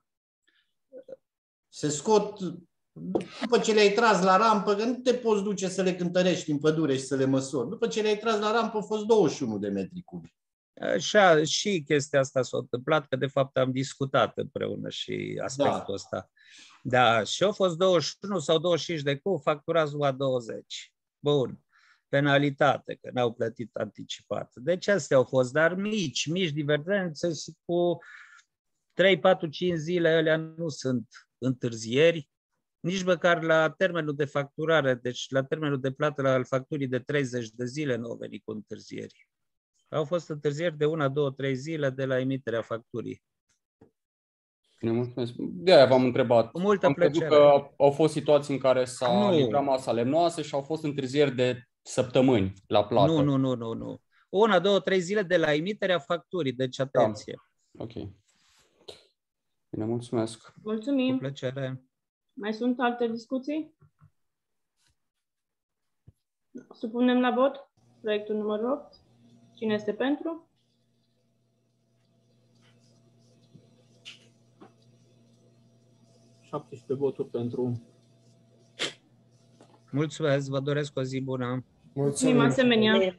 Se scot, după ce le-ai tras la rampă, că nu te poți duce să le cântărești în pădure și să le măsori. După ce le-ai tras la rampă, au fost douăzeci și unu de metri cubi. Așa, și chestia asta s-a întâmplat, că de fapt am discutat împreună și aspectul Da. ăsta. Da, și au fost douăzeci și unu sau douăzeci și cinci de cubi, facturați la douăzeci. Bun. Penalitate, că n-au plătit anticipat. Deci astea au fost, dar mici, mici divergențe și cu trei, patru, cinci zile alea nu sunt întârzieri, nici măcar la termenul de facturare, deci la termenul de plată al facturii de treizeci de zile nu au venit cu întârzieri. Au fost întârzieri de una, două, trei zile de la emiterea facturii. Bine, mulțumesc. De-aia v-am întrebat. Cu multă am crezut plăcere. că au fost situații în care s-a Nu. livrat masa lemnoasă și au fost întârzieri de săptămâni la plată. Nu, nu, nu, nu, nu. Una, două, trei zile de la emiterea facturii, deci atenție. Da. Ok. Bine, mulțumesc. Mulțumim. Cu plăcere. Mai sunt alte discuții? Supunem la vot proiectul numărul opt. Cine este pentru? șaptesprezece voturi pentru. Mulțumesc, vă doresc o zi bună. Mulțumim asemenea.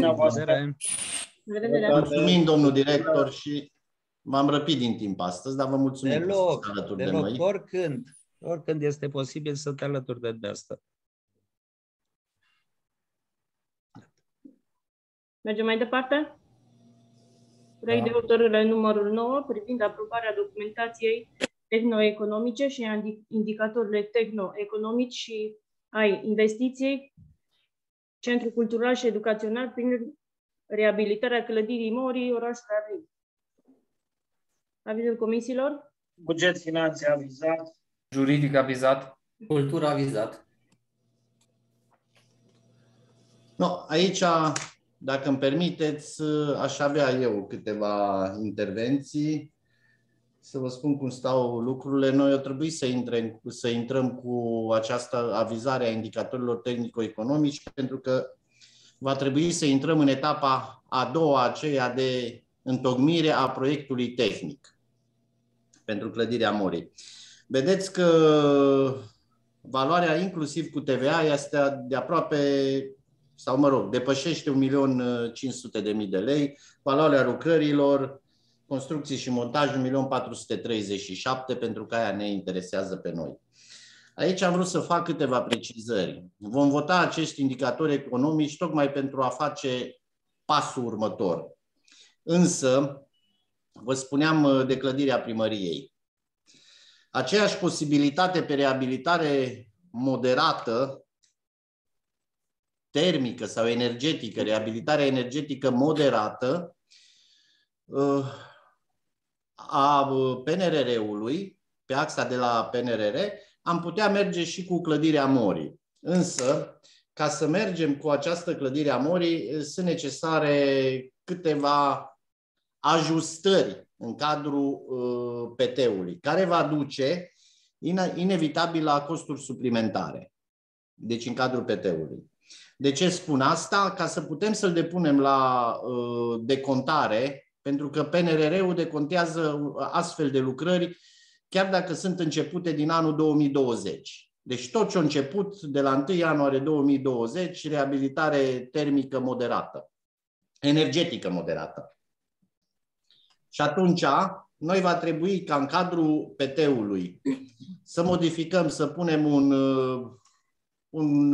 Mulțumim, domnul director, și m-am răpit din timp astăzi, dar vă mulțumim Deloc, că sunteți alături de deloc, noi. oricând, oricând este posibil să te alături de, de asta. Mergem mai departe? Proiect de hotărâre numărul nouă privind aprobarea documentației tehnoeconomice și a indicatorile tehnoeconomici și ai investiției Centru Cultural și Educațional prin reabilitarea clădirii Morii, orașul Arlig. Avizul comisiilor? Buget, finanțe avizat. Juridic avizat. Cultura avizat. No, aici, dacă îmi permiteți, aș avea eu câteva intervenții. Să vă spun cum stau lucrurile. Noi o trebuie să, intrăm, să intrăm cu această avizare a indicatorilor tehnico-economici, pentru că va trebui să intrăm în etapa a doua, aceea de întocmire a proiectului tehnic pentru clădirea Morii. Vedeți că valoarea inclusiv cu T V A este de aproape, sau mă rog, depășește un milion cinci sute de mii de lei, valoarea lucrărilor, construcții și montaj un milion patru sute treizeci și șapte, pentru că aia ne interesează pe noi. Aici am vrut să fac câteva precizări. Vom vota acești indicatori economici tocmai pentru a face pasul următor. Însă, vă spuneam de clădirea primăriei. Aceeași posibilitate pe reabilitare moderată, termică sau energetică, reabilitarea energetică moderată, a P N R R-ului, pe axa de la P N R R, am putea merge și cu clădirea Morii. Însă, ca să mergem cu această clădire a Morii, sunt necesare câteva ajustări în cadrul uh, P T-ului, care va duce inevitabil la costuri suplimentare. Deci în cadrul P T-ului. De ce spun asta? Ca să putem să-l depunem la uh, decontare, pentru că P N R R-ul decontează astfel de lucrări chiar dacă sunt începute din anul două mii douăzeci. Deci tot ce a început de la întâi ianuarie două mii douăzeci, reabilitare termică moderată, energetică moderată. Și atunci noi va trebui ca în cadrul P T-ului să modificăm, să punem un, un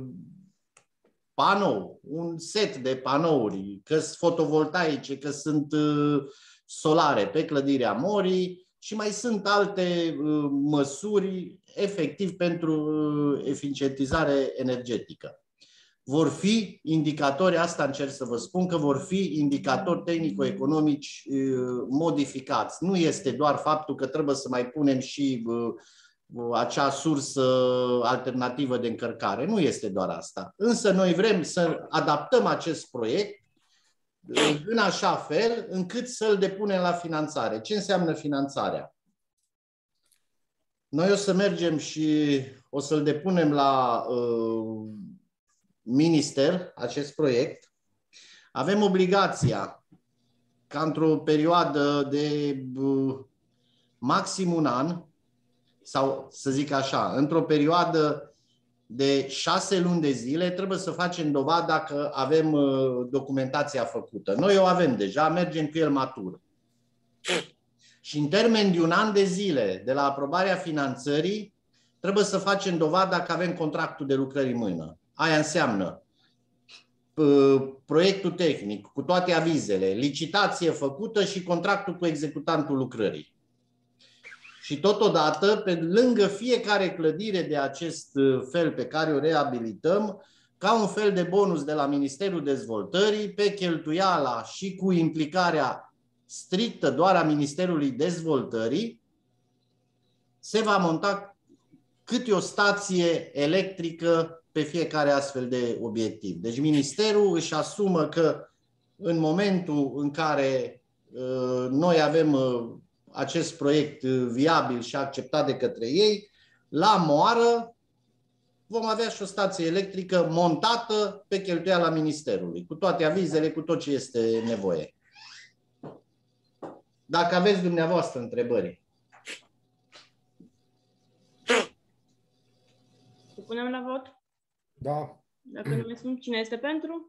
panou, un set de panouri, că sunt fotovoltaice, că sunt solare pe clădirea Morii și mai sunt alte măsuri efectiv pentru eficientizare energetică. Vor fi indicatori, asta încerc să vă spun, că vor fi indicatori tehnico-economici modificați. Nu este doar faptul că trebuie să mai punem și acea sursă alternativă de încărcare. Nu este doar asta. Însă noi vrem să adaptăm acest proiect în așa fel încât să-l depunem la finanțare. Ce înseamnă finanțarea? Noi o să mergem și o să-l depunem la uh, minister, acest proiect. Avem obligația ca într-o perioadă de uh, maxim un an, sau să zic așa, într-o perioadă de șase luni de zile, trebuie să facem dovada că avem uh, documentația făcută. Noi o avem deja, mergem cu el matur. Și în termen de un an de zile, de la aprobarea finanțării, trebuie să facem dovada că avem contractul de lucrări în mână. Aia înseamnă uh, proiectul tehnic, cu toate avizele, licitație făcută și contractul cu executantul lucrării. Și totodată, pe lângă fiecare clădire de acest fel pe care o reabilităm, ca un fel de bonus de la Ministerul Dezvoltării, pe cheltuiala și cu implicarea strictă doar a Ministerului Dezvoltării, se va monta câte o stație electrică pe fiecare astfel de obiectiv. Deci Ministerul își asumă că în momentul în care uh, noi avem uh, acest proiect viabil și acceptat de către ei, la moară vom avea și o stație electrică montată pe cheltuiala Ministerului, cu toate avizele, cu tot ce este nevoie. Dacă aveți dumneavoastră întrebări. Supunem la vot? Da. Dacă nu mai sunt, cine este pentru?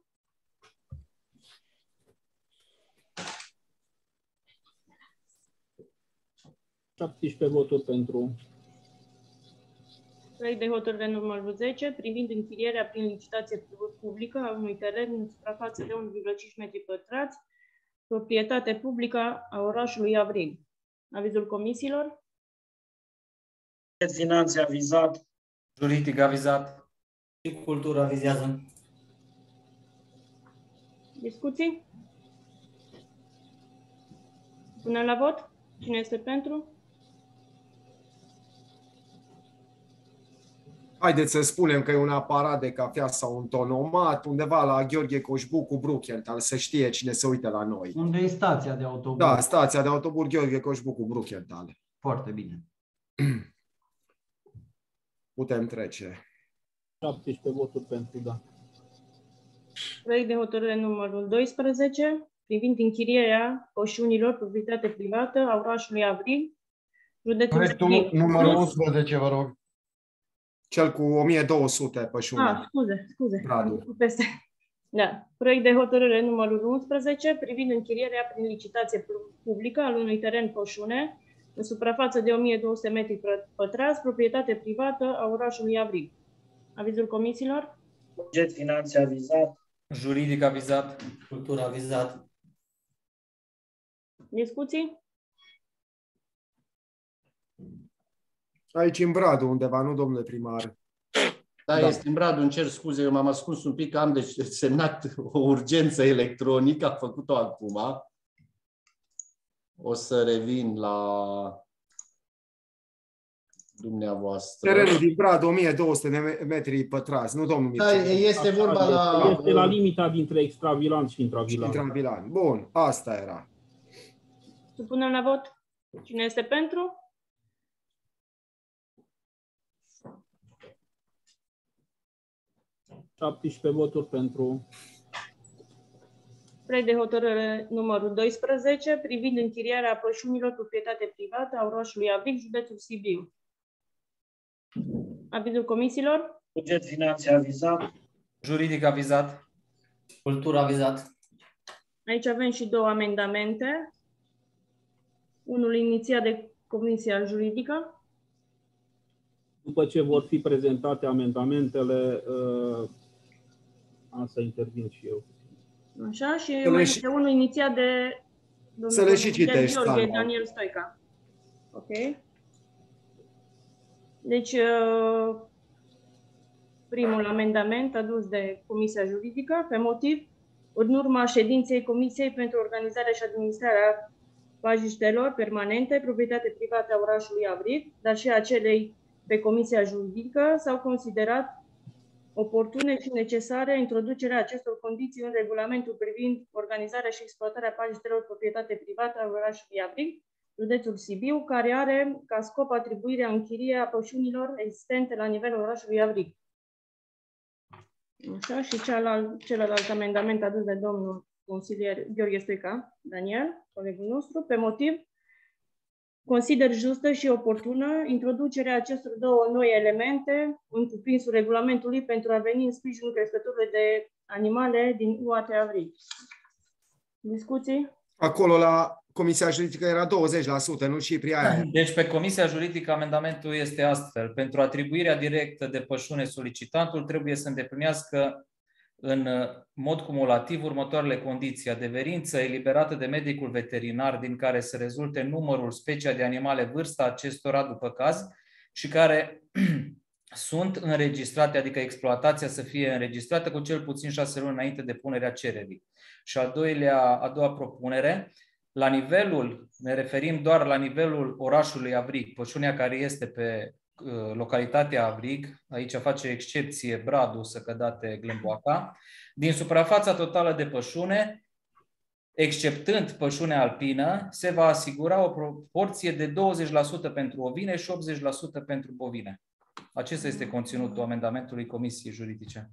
șaptesprezece voturi pentru. Proiect de hotărâre numărul zece privind închirierea prin licitație publică a unui teren în suprafață de unu virgulă cinci metri pătrați, proprietate publică a orașului Avrig. Avizul comisiilor? Finanțe avizat. Juridic avizat. Și cultură avizează. Discuții? Punem la vot? Cine este pentru? Haideți să spunem că e un aparat de cafea sau un tonomat undeva la Gheorghe Coșbucu, Bruchenthal, să știe cine se uită la noi. Unde e stația de autobuz? Da, stația de autobuz Gheorghe Coșbucu, Bruchenthal. Foarte bine. Putem trece. șaptesprezece voturi pentru, da. Proiect de hotărâre numărul doisprezece privind închirierea pășunilor proprietate privată a orașului Avrig, județul Proiectul numărul unsprezece, vă rog. Cel cu o mie două sute pășuni. Ah, scuze, scuze. Radu. Peste. Da. Proiect de hotărâre numărul unsprezece privind închirierea prin licitație publică al unui teren pășune în suprafață de o mie două sute metri pătrați, proprietate privată a orașului Avrig. Avizul comisiilor? Buget, finanțe avizat. Juridic avizat. Cultură avizat. Discuții? Aici în Bradu undeva, nu domnule primar? Da, da, este în Bradu, îmi cer scuze, eu m-am ascuns un pic, că am de semnat o urgență electronică, am făcut-o acum. O să revin la dumneavoastră. Terenul din Bradu, o mie două sute de metri pătrați, nu domnul Mircea. Da, este vorba la... Este la limita dintre extravilan și intravilan. Intravilan. Bun, asta era. Supunem la vot. Cine este pentru? șaptesprezece voturi pentru. Proiect de hotărâre numărul doisprezece privind închirierea pășunilor proprietate privată a orașului Avrig, județul Sibiu. Avizul comisiilor? Buget, finanțe avizat. Juridic avizat. Cultură avizat. Aici avem și două amendamente. Unul inițiat de Comisia Juridică. După ce vor fi prezentate amendamentele, uh, am să intervin și eu. Așa, și Să mai le este și- unul inițiat de domnul Să le și consilier citești, Gheorghe Sandra. Daniel Stoica. Ok. Deci, uh, primul amendament adus de Comisia Juridică, pe motiv, în urma ședinței Comisiei pentru Organizarea și Administrarea Pajiștelor Permanente, proprietate privată a orașului Avrig, dar și a celei pe Comisia Juridică, s-au considerat oportune și necesare introducerea acestor condiții în regulamentul privind organizarea și exploatarea pajiștelor proprietate privată a orașului Avrig, județul Sibiu, care are ca scop atribuirea în chirie a pășunilor existente la nivelul orașului Avrig. Așa, și celălalt, celălalt amendament adus de domnul consilier Gheorghe Stoica, Daniel, colegul nostru, pe motiv, consider justă și oportună introducerea acestor două noi elemente în cuprinsul regulamentului pentru a veni în sprijinul crescătorilor de animale din U A T Avrig. Discuții? Acolo la Comisia Juridică era douăzeci la sută, nu Ciprian? Deci pe Comisia Juridică amendamentul este astfel. Pentru atribuirea directă de pășune solicitantul trebuie să îndeplinească în mod cumulativ următoarele condiții: adeverință eliberată de medicul veterinar din care se rezulte numărul, specia de animale, vârsta acestora după caz și care sunt înregistrate, adică exploatația să fie înregistrată cu cel puțin șase luni înainte de punerea cererii. Și a, doilea, a doua propunere, la nivelul, ne referim doar la nivelul orașului Avrig, pășunea care este pe uh, localitatea Avrig, aici face excepție Bradu, Săcădate, Glâmboaca, din suprafața totală de pășune, exceptând pășunea alpină, se va asigura o proporție de douăzeci la sută pentru ovine și optzeci la sută pentru bovine. Acesta este conținutul amendamentului Comisiei Juridice.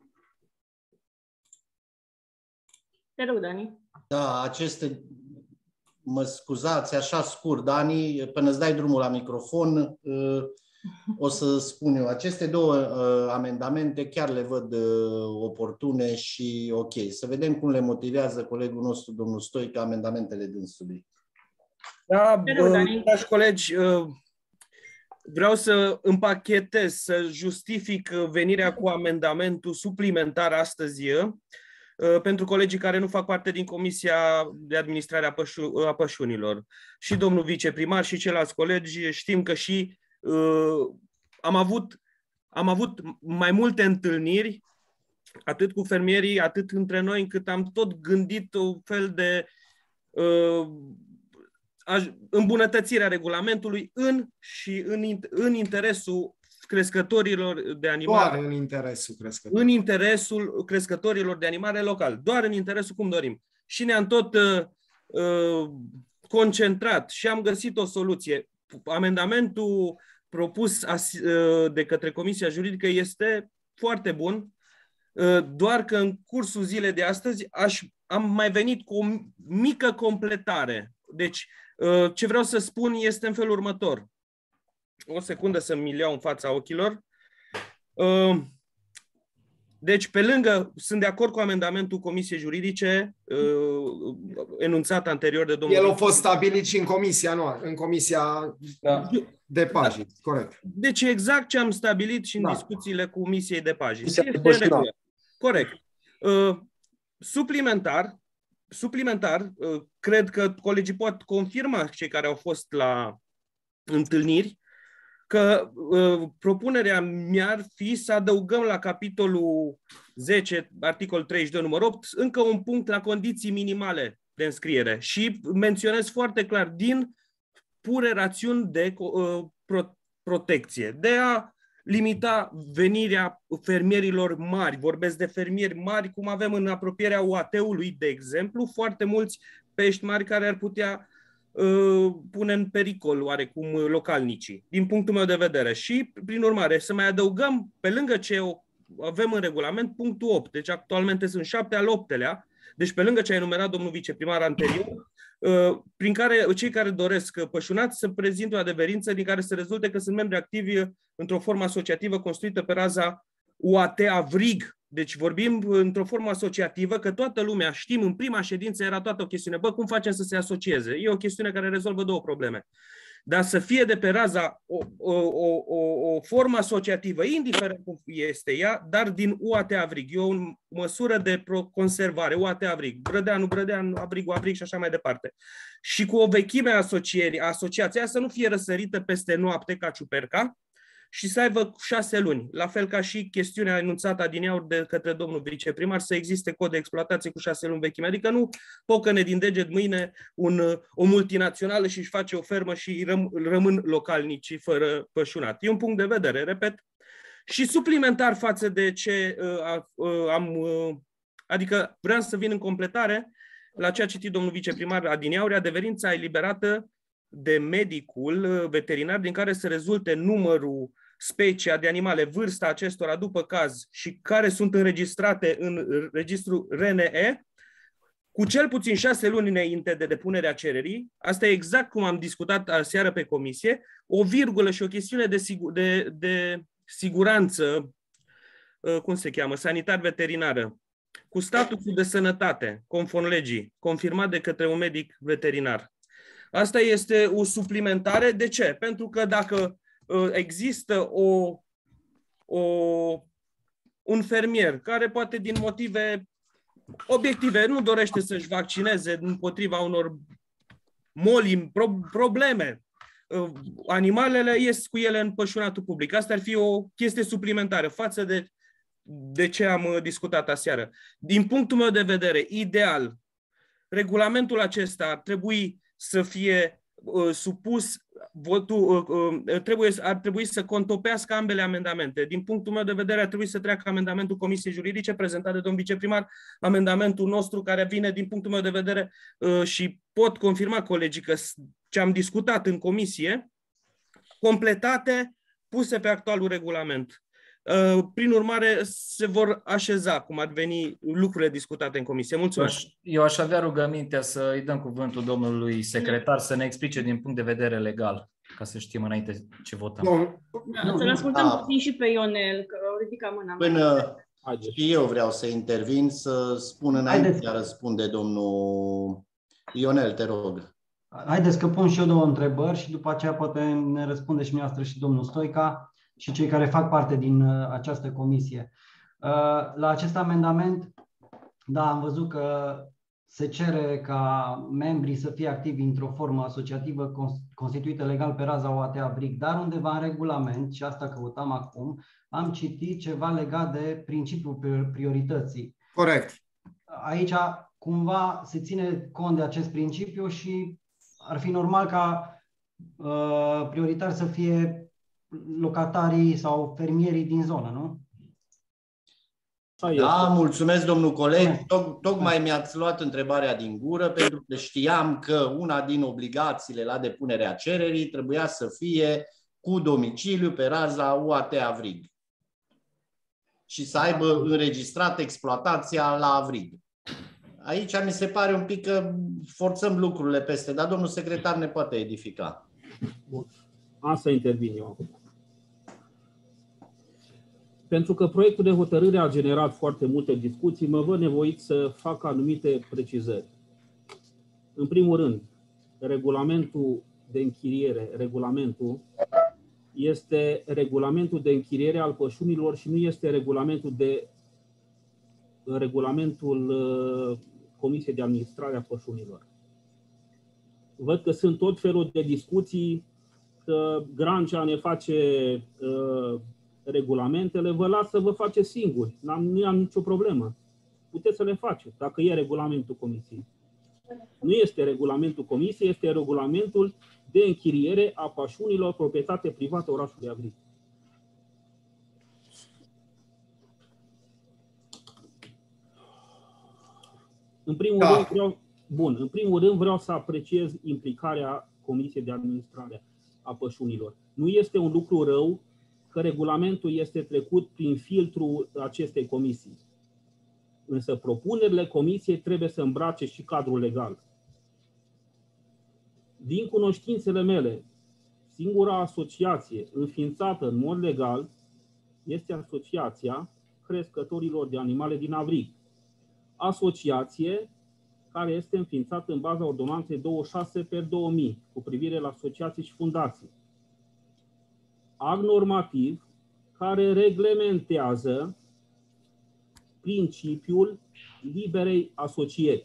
Te rog, Dani. Da, aceste, mă scuzați, așa scurt, Dani, până îți dai drumul la microfon, o să spun eu, aceste două amendamente chiar le văd oportune și ok. Să vedem cum le motivează colegul nostru, domnul Stoica, amendamentele dânsului. Da, dragi colegi, vreau să împachetez, să justific venirea cu amendamentul suplimentar astăzi pentru colegii care nu fac parte din Comisia de Administrare a, Pășu, a Pășunilor. Și domnul viceprimar și ceilalți colegi știm că și uh, am, avut, am avut mai multe întâlniri, atât cu fermierii, atât între noi, încât am tot gândit un fel de uh, îmbunătățirea regulamentului în și în, în interesul crescătorilor de animale. Doar în interesul crescătorilor. În interesul crescătorilor de animale locali. Doar în interesul cum dorim. Și ne-am tot uh, uh, concentrat și am găsit o soluție. Amendamentul propus uh, de către Comisia Juridică este foarte bun, uh, doar că în cursul zilei de astăzi aș, am mai venit cu o mică completare. Deci, uh, ce vreau să spun este în felul următor. O secundă să mi-l iau în fața ochilor. Deci, pe lângă, sunt de acord cu amendamentul Comisiei Juridice enunțat anterior de domnul... El a fost stabilit și în comisia noastră, în comisia da. de pagini, corect. Deci exact ce am stabilit și în da. discuțiile cu Comisiei de pagini. Corect. Suplimentar, suplimentar, cred că colegii pot confirma, cei care au fost la întâlniri, că uh, propunerea mi-ar fi să adăugăm la capitolul zece, articol treizeci și doi, numărul opt, încă un punct la condiții minimale de înscriere și menționez foarte clar, din pure rațiuni de uh, pro, protecție, de a limita venirea fermierilor mari. Vorbesc de fermieri mari, cum avem în apropierea U A T-ului, de exemplu, foarte mulți pești mari care ar putea pune în pericol oarecum localnicii, din punctul meu de vedere. Și, prin urmare, să mai adăugăm, pe lângă ce avem în regulament, punctul opt. Deci, actualmente sunt șapte al optelea. Deci, pe lângă ce a enumerat domnul viceprimar anterior, prin care cei care doresc pășunați să prezinte o adeverință din care se rezulte că sunt membri activi într-o formă asociativă construită pe raza U A T Avrig. Deci vorbim într-o formă asociativă, că toată lumea, știm, în prima ședință era toată o chestiune. Bă, cum facem să se asocieze? E o chestiune care rezolvă două probleme. Dar să fie de pe raza o, o, o, o, o formă asociativă, indiferent cum este ea, dar din U A T Avrig. E o măsură de conservare, U A T Avrig. Brădeanu, Brădeanu, Avrigul, Avrig și așa mai departe. Și cu o vechime a asocierii, asociația să nu fie răsărită peste noapte ca ciuperca, și să aibă șase luni. La fel ca și chestiunea anunțată adineauri de către domnul viceprimar, să existe cod de exploatație cu șase luni vechime. Adică nu pocăne din deget mâine un, o multinațională și își face o fermă și răm, rămân localnicii fără pășunat. E un punct de vedere, repet. Și suplimentar față de ce uh, uh, am... Uh, adică vreau să vin în completare la ce a citit domnul viceprimar adineauri, adeverința eliberată de medicul veterinar din care se rezulte numărul, specia de animale, vârsta acestora după caz și care sunt înregistrate în registrul R N E cu cel puțin șase luni înainte de depunerea cererii. Asta e exact cum am discutat aseară pe comisie, o virgulă și o chestiune de, sigur, de, de siguranță, cum se cheamă, sanitar-veterinară, cu statusul de sănătate, conform legii, confirmat de către un medic veterinar. Asta este o suplimentare. De ce? Pentru că dacă există o, o, un fermier care poate din motive obiective nu dorește să-și vaccineze împotriva unor moli, pro, probleme, animalele ies cu ele în pășunatul public. Asta ar fi o chestie suplimentară față de, de ce am discutat aseară. Din punctul meu de vedere, ideal, regulamentul acesta ar trebui să fie uh, supus votul, uh, uh, trebuie, ar trebui să contopească ambele amendamente. Din punctul meu de vedere, ar trebui să treacă amendamentul Comisiei Juridice prezentat de domn viceprimar, amendamentul nostru care vine din punctul meu de vedere uh, și pot confirma colegii că ce am discutat în comisie, completate, puse pe actualul regulament. Prin urmare, se vor așeza cum ar veni lucrurile discutate în comisie. Mulțumesc. Eu aș avea rugămintea să îi dăm cuvântul domnului secretar să ne explice din punct de vedere legal, ca să știm înainte ce votăm. Da, să-l ascultăm puțin și pe Ionel, că ridica mâna. Până și eu vreau să intervin, să spun înainte de a răspunde domnul Ionel, te rog. Haideți că pun și eu două întrebări și după aceea poate ne răspunde și dumneavoastră și domnul Stoica și cei care fac parte din această comisie. La acest amendament, da, am văzut că se cere ca membrii să fie activi într-o formă asociativă constituită legal pe raza O A T Avrig, dar undeva în regulament, și asta căutam acum, am citit ceva legat de principiul priorității. Corect. Aici cumva se ține cont de acest principiu și ar fi normal ca uh, prioritar să fie locatarii sau fermierii din zonă, nu? Da, mulțumesc, domnul coleg. Toc, tocmai mi-ați luat întrebarea din gură, pentru că știam că una din obligațiile la depunerea cererii trebuia să fie cu domiciliu pe raza U A T Avrig și să aibă înregistrat exploatația la Avrig. Aici mi se pare un pic că forțăm lucrurile peste, dar domnul secretar ne poate edifica. Bun. Asta intervin eu acum. Pentru că proiectul de hotărâre a generat foarte multe discuții, mă văd nevoit să fac anumite precizări. În primul rând, regulamentul de închiriere, regulamentul este regulamentul de închiriere al pășunilor și nu este regulamentul de regulamentul Comisiei de Administrare a Pășunilor. Văd că sunt tot felul de discuții, că Grancea ne face uh, regulamentele, vă las să vă faceți singuri. Nu am nicio problemă. Puteți să le faceți, dacă e regulamentul Comisiei. Nu este regulamentul Comisiei, este regulamentul de închiriere a pășunilor proprietate privată orașului Avrig. În primul, da. rând, vreau, Bun, în primul rând vreau să apreciez implicarea Comisiei de Administrare a pășunilor. Nu este un lucru rău că regulamentul este trecut prin filtrul acestei comisii. Însă propunerile comisiei trebuie să îmbrace și cadrul legal. Din cunoștințele mele, singura asociație înființată în mod legal este Asociația Crescătorilor de Animale din Avrig. Asociație care este înființată în baza ordonanței douăzeci și șase pe două mii cu privire la asociații și fundații. Act normativ care reglementează principiul liberei asocieri.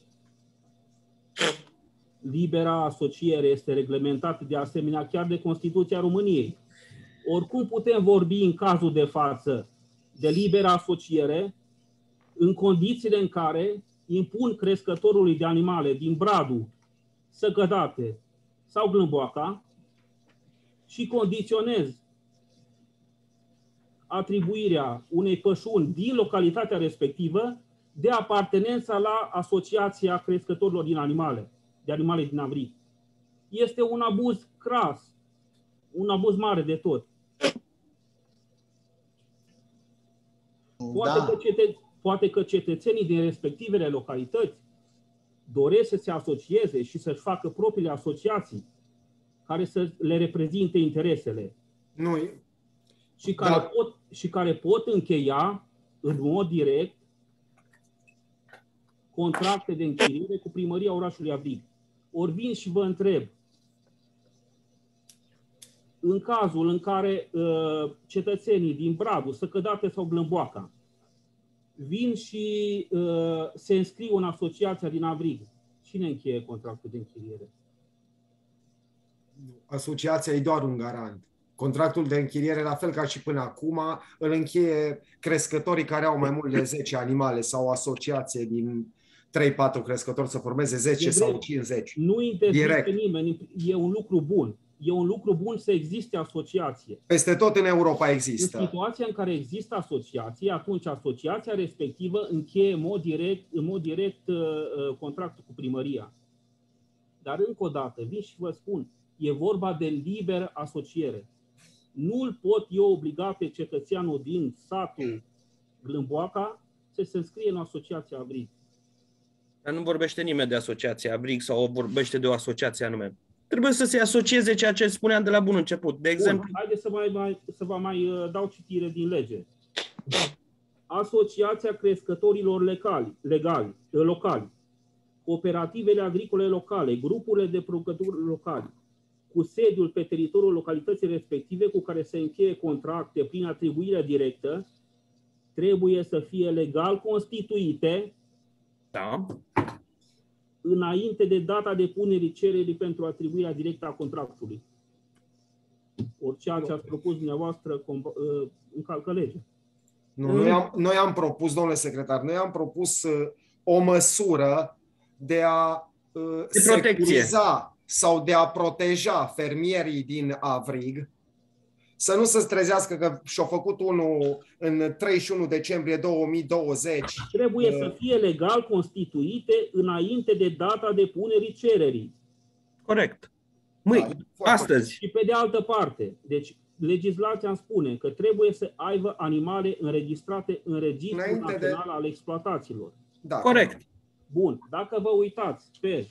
Libera asociere este reglementată de asemenea chiar de Constituția României. Oricum putem vorbi în cazul de față de libera asociere în condițiile în care impun crescătorului de animale din Bradu, Săgădate sau Glâmboaca și condiționez atribuirea unei pășuni din localitatea respectivă de apartenența la Asociația Crescătorilor din Animale, de animale din Avrig. Este un abuz cras, un abuz mare de tot. Poate, da. că, cete, poate că cetățenii din respectivele localități doresc să se asocieze și să-și facă propriile asociații care să le reprezinte interesele. Nu. Și care, da. pot, și care pot încheia în mod direct contracte de închiriere cu primăria orașului Avrig. Ori vin și vă întreb, în cazul în care uh, cetățenii din Bradu, Săcădate sau Glâmboaca vin și uh, se înscriu în asociația din Avrig, cine încheie contractul de închiriere? Asociația e doar un garant. Contractul de închiriere, la fel ca și până acum, îl încheie crescătorii care au mai mult de zece animale sau o asociație din trei patru crescători să formeze zece sau cincizeci. Nu interzice nimeni, e un lucru bun. E un lucru bun să existe asociație. Peste tot în Europa există. În situația în care există asociație, atunci asociația respectivă încheie în mod direct, în mod direct contractul cu primăria. Dar încă o dată, vin și vă spun, e vorba de liberă asociere. Nu-l pot eu obliga pe cetățeanul din satul Glâmboaca să se înscrie în asociația Avrig. Dar nu vorbește nimeni de asociația Avrig sau vorbește de o asociație anume. Trebuie să se asocieze ceea ce spuneam de la bun început. De exemplu... Bun, haideți să, mai, mai, să vă mai uh, dau citire din lege. Asociația Crescătorilor legali, legali, locali, cooperativele agricole locale, grupurile de producători locali, cu sediul pe teritoriul localității respective cu care se încheie contracte prin atribuire directă, trebuie să fie legal constituite, da, înainte de data depunerii cererii pentru atribuirea directă a contractului. Orice ce ați propus dumneavoastră încalcă legea. Nu, noi, am, noi am propus, domnule secretar, noi am propus uh, o măsură de a uh, de securiza sau de a proteja fermierii din Avrig, să nu se trezească că și-au făcut unul în treizeci și unu decembrie două mii douăzeci. Trebuie uh, să fie legal constituite înainte de data depunerii cererii. Corect. Mâine, da, astăzi. Și pe de altă parte, deci legislația îmi spune că trebuie să aibă animale înregistrate în Registrul Înainte Național de... al Exploatațiilor. Da, corect. Bun. Dacă vă uitați pe...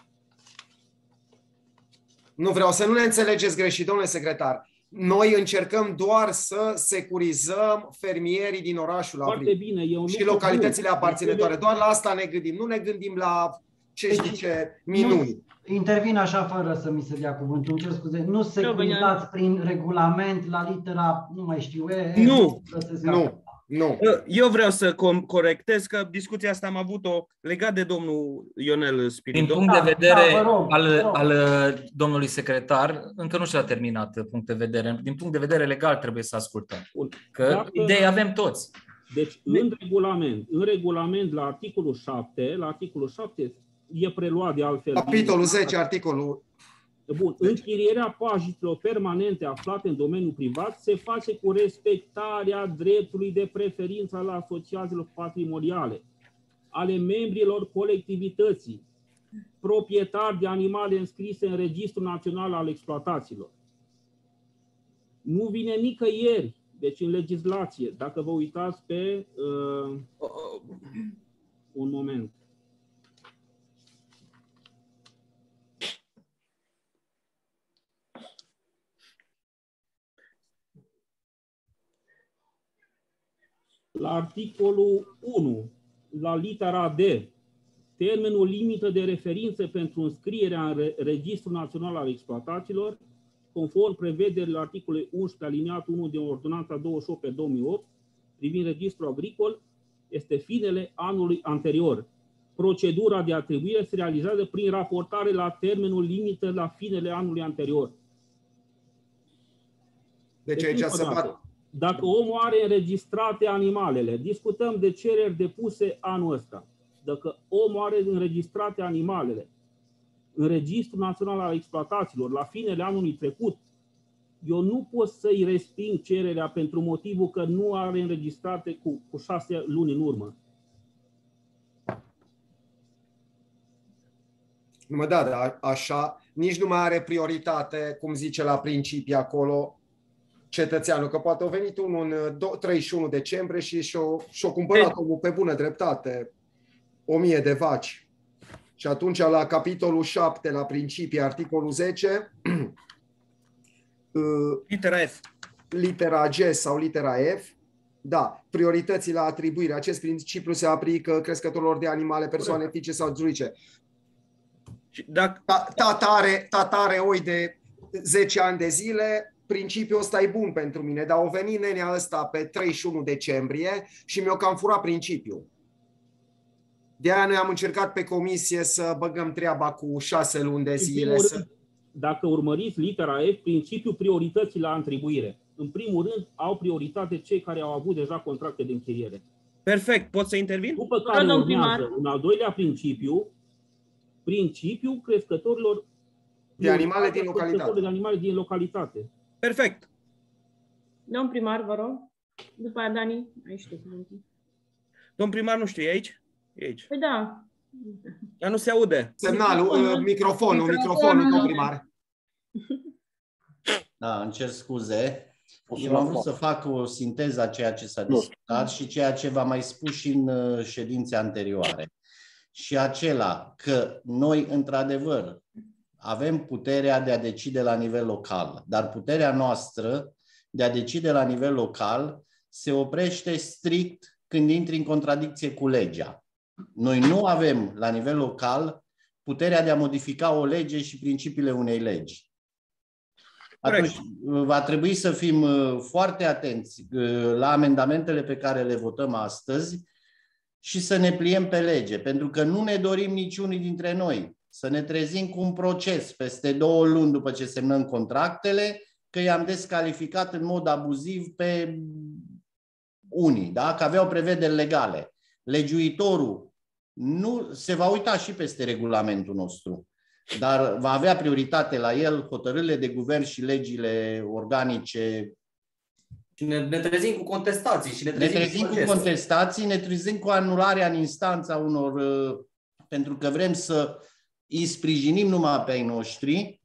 Nu vreau să nu ne înțelegeți greșit, domnule secretar. Noi încercăm doar să securizăm fermierii din orașul Avrig bine, e un și localitățile bun. aparținătoare. Doar la asta ne gândim. Nu ne gândim la ce zice minuni. Intervin așa fără să mi se dea cuvântul. Îmi cer scuze. Nu securizați prin regulament la litera, nu mai știu, e, nu, nu, nu. Eu vreau să corectez că discuția asta am avut-o legat de domnul Ionel Spiridon. Din punct de vedere da, rog, al, al domnului secretar, încă nu și-a terminat punct de vedere. Din punct de vedere legal trebuie să ascultăm. Că Dacă, idei avem toți. Deci în regulament, în regulament la articolul șapte, la articolul șapte e preluat de altfel. Capitolul zece, articolul. Bun. Închirierea pajitilor permanente aflate în domeniul privat se face cu respectarea dreptului de preferință al asociațiilor patrimoniale, ale membrilor colectivității, proprietari de animale înscrise în Registrul Național al Exploatațiilor. Nu vine nicăieri, deci în legislație, dacă vă uitați pe uh, un moment. La articolul unu, la litera D, termenul limită de referință pentru înscrierea în Registrul Național al Exploatațiilor, conform prevederilor articolului unsprezece aliniatul unu din Ordonanța douăzeci și opt pe două mii opt, privind registrul agricol, este finele anului anterior. Procedura de atribuire se realizează prin raportare la termenul limită la finele anului anterior. Deci, deci aici se bat. Dacă omul are înregistrate animalele, discutăm de cereri depuse anul ăsta. Dacă omul are înregistrate animalele în Registrul Național al Exploatațiilor la finele anului trecut, eu nu pot să-i resping cererea pentru motivul că nu are înregistrate cu, cu șase luni în urmă. Nu mă da, dar așa, nici nu mai are prioritate, cum zice la principii acolo, cetățeanul, că poate a venit unul în treizeci și unu decembrie și și-o, și-o cumpărat omul pe bună dreptate o mie de vaci. Și atunci la capitolul șapte, la principii, articolul zece, litera F. Litera G sau litera F, da, priorității la atribuire. Acest principiu se aplică crescătorilor de animale, persoane fizice sau juridice. Dacă... Tatare, tatare oi de zece ani de zile, principiul ăsta e bun pentru mine, dar au venit nenea ăsta pe treizeci și unu decembrie și mi-o cam furat principiul. De aia noi am încercat pe comisie să băgăm treaba cu șase luni de zile. Să... Dacă urmăriți litera F, principiul priorității la atribuire. În primul rând, au prioritate cei care au avut deja contracte de închiriere. Perfect. Pot să intervin? După care urmează un al doilea principiu, principiul crescătorilor de animale din localitate. De animale din localitate. Perfect. Domn primar, vă rog. După aia, Dani, aici te cuvântul. Domn primar, nu știu, e aici? E aici. Păi da. Dar nu se aude. Semnalul, microfonul, microfonul, microfonul, domn primar. Da, îmi cer scuze. Eu am vrut să fac o sinteză a ceea ce s-a discutat și ceea ce v-am mai spus și în ședințe anterioare. Și acela că noi, într-adevăr, avem puterea de a decide la nivel local, dar puterea noastră de a decide la nivel local se oprește strict când intri în contradicție cu legea. Noi nu avem la nivel local puterea de a modifica o lege și principiile unei legi. Atunci va trebui să fim foarte atenți la amendamentele pe care le votăm astăzi și să ne pliem pe lege, pentru că nu ne dorim niciunii dintre noi să ne trezim cu un proces peste două luni după ce semnăm contractele, că i-am descalificat în mod abuziv pe unii, da? Că aveau prevederi legale. Legiuitorul nu se va uita și peste regulamentul nostru, dar va avea prioritate la el hotărârile de guvern și legile organice. Și ne, ne trezim cu contestații. Și ne trezim, ne trezim cu, cu contestații, ne trezim cu anularea în instanța unor, pentru că vrem să îi sprijinim numai pe ai noștri.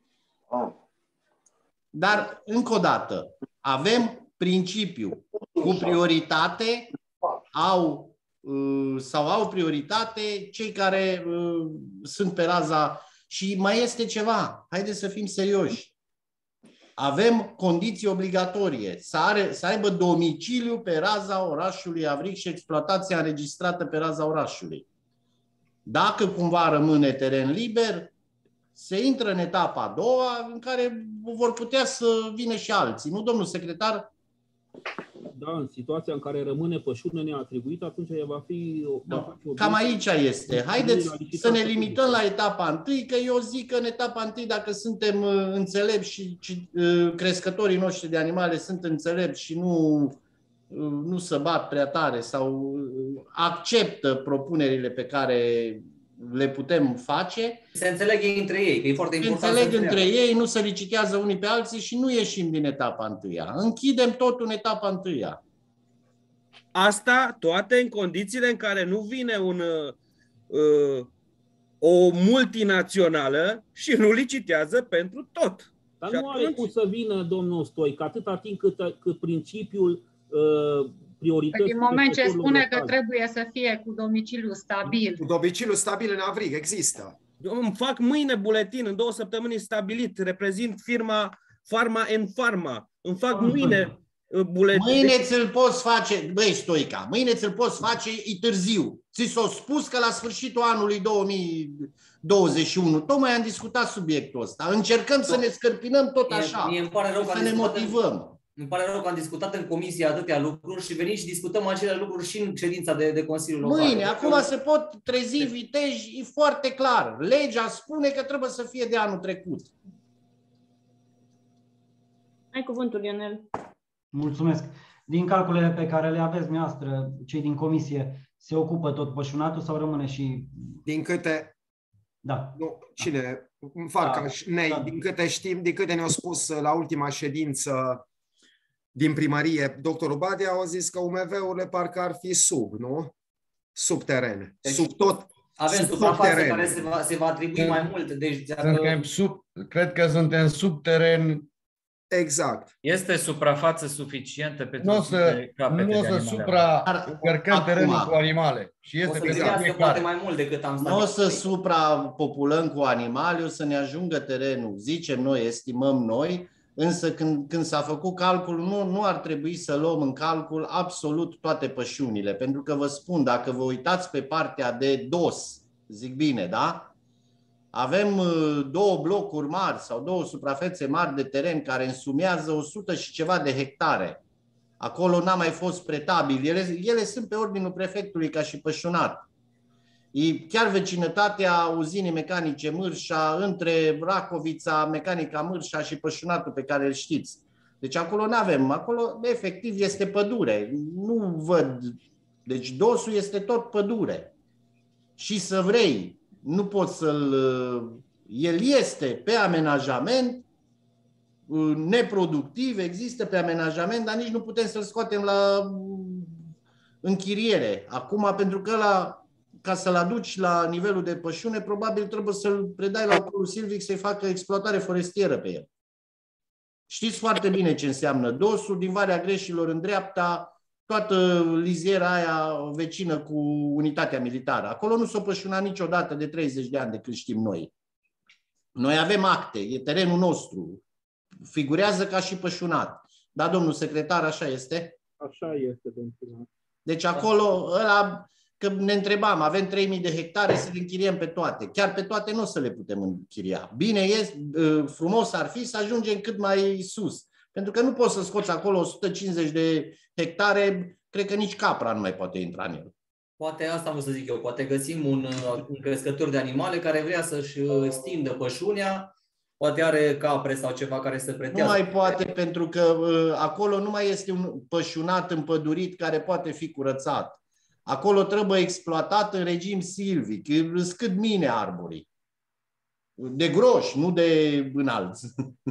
Dar, încă o dată, avem principiu cu prioritate, au sau au prioritate cei care uh, sunt pe raza. Și mai este ceva, haideți să fim serioși. Avem condiții obligatorie, să, are, să aibă domiciliu pe raza orașului Avrig și exploatația înregistrată pe raza orașului. Dacă cumva rămâne teren liber, se intră în etapa a doua în care vor putea să vină și alții. Nu, domnul secretar? Da, în situația în care rămâne pășune neatribuită, atunci ea va fi... Da. Cam aici este. Haideți să ne limităm la etapa întâi, că eu zic că în etapa întâi, dacă suntem înțelepți și, și crescătorii noștri de animale sunt înțelepți și nu, nu se bat prea tare sau acceptă propunerile pe care le putem face. Se înțeleg ei între ei, că e foarte important. Se înțeleg între ei, nu se licitează unii pe alții și nu ieșim din etapa întâia. Închidem totul în etapa întâia. Asta toate în condițiile în care nu vine un uh, o multinațională și nu licitează pentru tot. Dar și nu atunci... are cum să vină domnul Stoica, atâta timp cât, cât principiul uh, priorității... Din moment ce spune că local. trebuie să fie cu domiciliu stabil. Cu domiciliu stabil în Avrig, există. Eu îmi fac mâine buletin, în două săptămâni stabilit, reprezint firma Pharma and Pharma. Îmi fac mâine buletin. Mâine ți-l poți face, băi Stoica, mâine ți-l poți face, e târziu. Ți s-a spus că la sfârșitul anului două mii douăzeci și unu, tocmai am discutat subiectul ăsta. Încercăm să ne scărpinăm tot așa, mie, mie îmi pare rău că să ne motivăm. Îmi pare rău că am discutat în comisie atâtea lucruri și venim și discutăm acele lucruri și în ședința de, de Consiliul Local. Mâine, acum se pot trezi viteji, e foarte clar. Legea spune că trebuie să fie de anul trecut. Ai cuvântul, Ionel. Mulțumesc. Din calculele pe care le aveți dumneavoastră, cei din comisie, se ocupă tot pășunatul sau rămâne și... Din câte... Da. Nu, cine? Îmi fac da. Nei, da. Din câte știm, din câte ne-au spus la ultima ședință din primărie, doctorul Badea au zis că U M V-urile parcă ar fi sub, nu? Sub teren. Deci sub tot. Avem suprafață care se va, se va atribui mai mult. Deci, dacă... sub, cred că suntem sub teren. Exact. Este suprafață suficientă pentru nu o să, nu o să supra încărcăm terenul cu animale. Și este o să exact. Poate mai mult decât am Nu o să suprapopulăm cu animale, o să ne ajungă terenul. Zicem noi, estimăm noi, însă când, când s-a făcut calculul, nu, nu ar trebui să luăm în calcul absolut toate pășunile. Pentru că vă spun, dacă vă uitați pe partea de dos, zic bine, da? Avem două blocuri mari sau două suprafețe mari de teren care însumează o sută și ceva de hectare. Acolo n-a mai fost pretabil. Ele, ele sunt pe ordinul prefectului ca și pășunat. E chiar vecinătatea uzinii mecanice Mârșa, între Racovița, Mecanica Mârșa și pășunatul pe care îl știți. Deci acolo nu avem. Acolo efectiv este pădure. Nu văd. Deci dosul este tot pădure. Și să vrei, nu poți să-l... El este pe amenajament, neproductiv, există pe amenajament, dar nici nu putem să-l scoatem la închiriere. Acum, pentru că la, ca să-l aduci la nivelul de pășune, probabil trebuie să-l predai la Ocolul Silvic să-i facă exploatare forestieră pe el. Știți foarte bine ce înseamnă dosul, din Valea Greșilor în dreapta, toată liziera aia vecină cu unitatea militară. Acolo nu s-o pășuna niciodată de treizeci de ani de când știm noi. Noi avem acte, e terenul nostru. Figurează ca și pășunat. Da, domnul secretar, așa este? Așa este, domnul primar. Deci acolo, ăla, că ne întrebam, avem trei mii de hectare să le închiriem pe toate. Chiar pe toate nu o să le putem închiria. Bine, e, frumos ar fi să ajungem cât mai sus. Pentru că nu poți să scoți acolo o sută cincizeci de hectare, cred că nici capra nu mai poate intra în el. Poate asta am vrut să zic eu, poate găsim un, un crescător de animale care vrea să-și extindă pășunea, poate are capre sau ceva care să pretează. Nu mai poate, pentru că uh, acolo nu mai este un pășunat împădurit care poate fi curățat. Acolo trebuie exploatat în regim silvic, scât mine arborii. De groși, nu de înalți.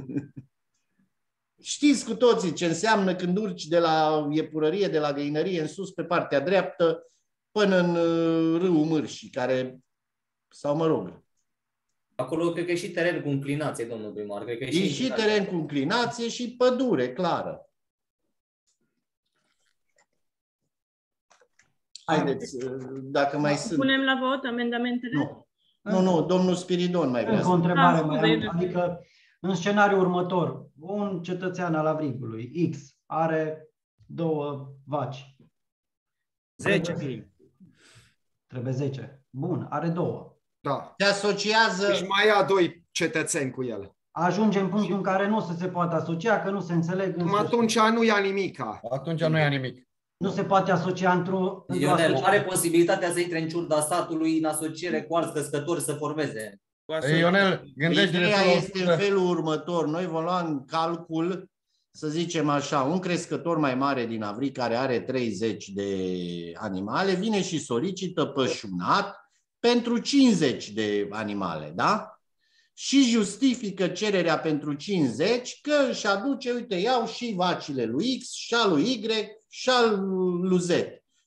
Știți cu toții ce înseamnă când urci de la iepurărie, de la găinărie în sus pe partea dreaptă până în râul Mârșii, care, sau mă rog. Acolo cred că e și teren cu înclinație, domnul primar. Cred că e, e și, și teren cu înclinație și pădure, clară. Haideți, dacă mai sunt. Punem la vot amendamentele? Nu, nu, nu domnul Spiridon mai vrea. Încă o întrebare mai am, adică în scenariul următor, un cetățean al Avrigului, X, are două vaci. zece. Trebuie, trebuie zece. Bun, are două. Da. Se asociază... Deci mai ia doi cetățeni cu el. Ajunge în punctul în care nu o să se poată asocia, că nu se înțeleg. Cum atunci nu ia nimica. Atunci nu ia nimic. Nu se poate asocia într-o... Ionel are posibilitatea să intre în ciurda statului în asociere cu alți căscători să formeze. Ei, Ionel, gândește-te. Ideea este în felul următor. Noi vom lua în calcul, să zicem așa, un crescător mai mare din Avrig care are treizeci de animale, vine și solicită pășunat pentru cincizeci de animale, da? Și justifică cererea pentru cincizeci că își aduce, uite, iau și vacile lui X, și al lui Y, și al lui Z.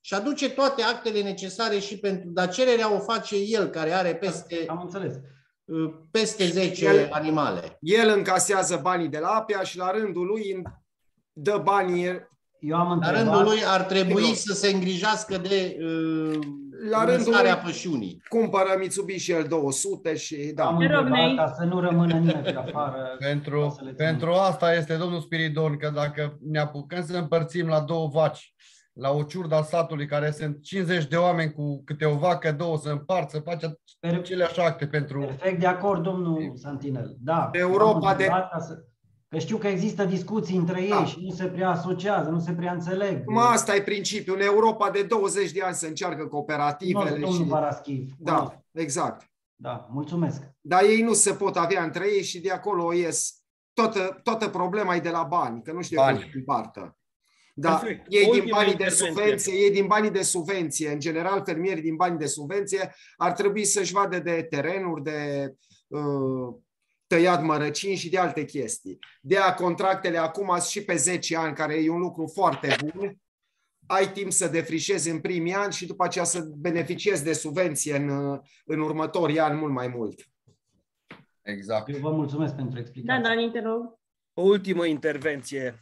și aduce toate actele necesare și pentru, dar cererea o face el, care are peste, am înțeles. peste zece el, animale. El încasează banii de la Apia și la rândul lui dă banii. Eu am la rândul lui ar trebui să se îngrijească de uh, la rândul lui pășunii. Cumpără Mitsubishi L două sute și da. Am întrebat, ca să nu rămână nimeni pe afară. Pentru, pentru asta este domnul Spiridon, că dacă ne apucăm să împărțim la două vaci, la o ciurda satului, care sunt cincizeci de oameni cu câte o vacă, două, să împart, să face aceleași acte pentru... Perfect de acord, domnul Santinel. Da. Europa de... Să... Că știu că există discuții între ei da. și nu se prea asociază, nu se prea înțeleg. Mă, asta e principiul. În Europa de douăzeci de ani se încearcă cooperativele. Nu, domnul și... Paraschiv. Da, exact. Da, mulțumesc. Dar ei nu se pot avea între ei și de acolo ies... Toată, toată problema e de la bani, că nu știu cum se împartă. Da, ei din banii de subvenție, ei din banii de subvenție, în general fermierii din banii de subvenție ar trebui să-și vadă de terenuri, de uh, tăiat mărăcini și de alte chestii. De a contractele acum și pe zece ani, care e un lucru foarte bun, ai timp să defrișezi în primii ani și după aceea să beneficiezi de subvenție în, în următorii ani mult mai mult. Exact. Eu vă mulțumesc pentru explicație. Da, Dani, te rog. O ultimă intervenție.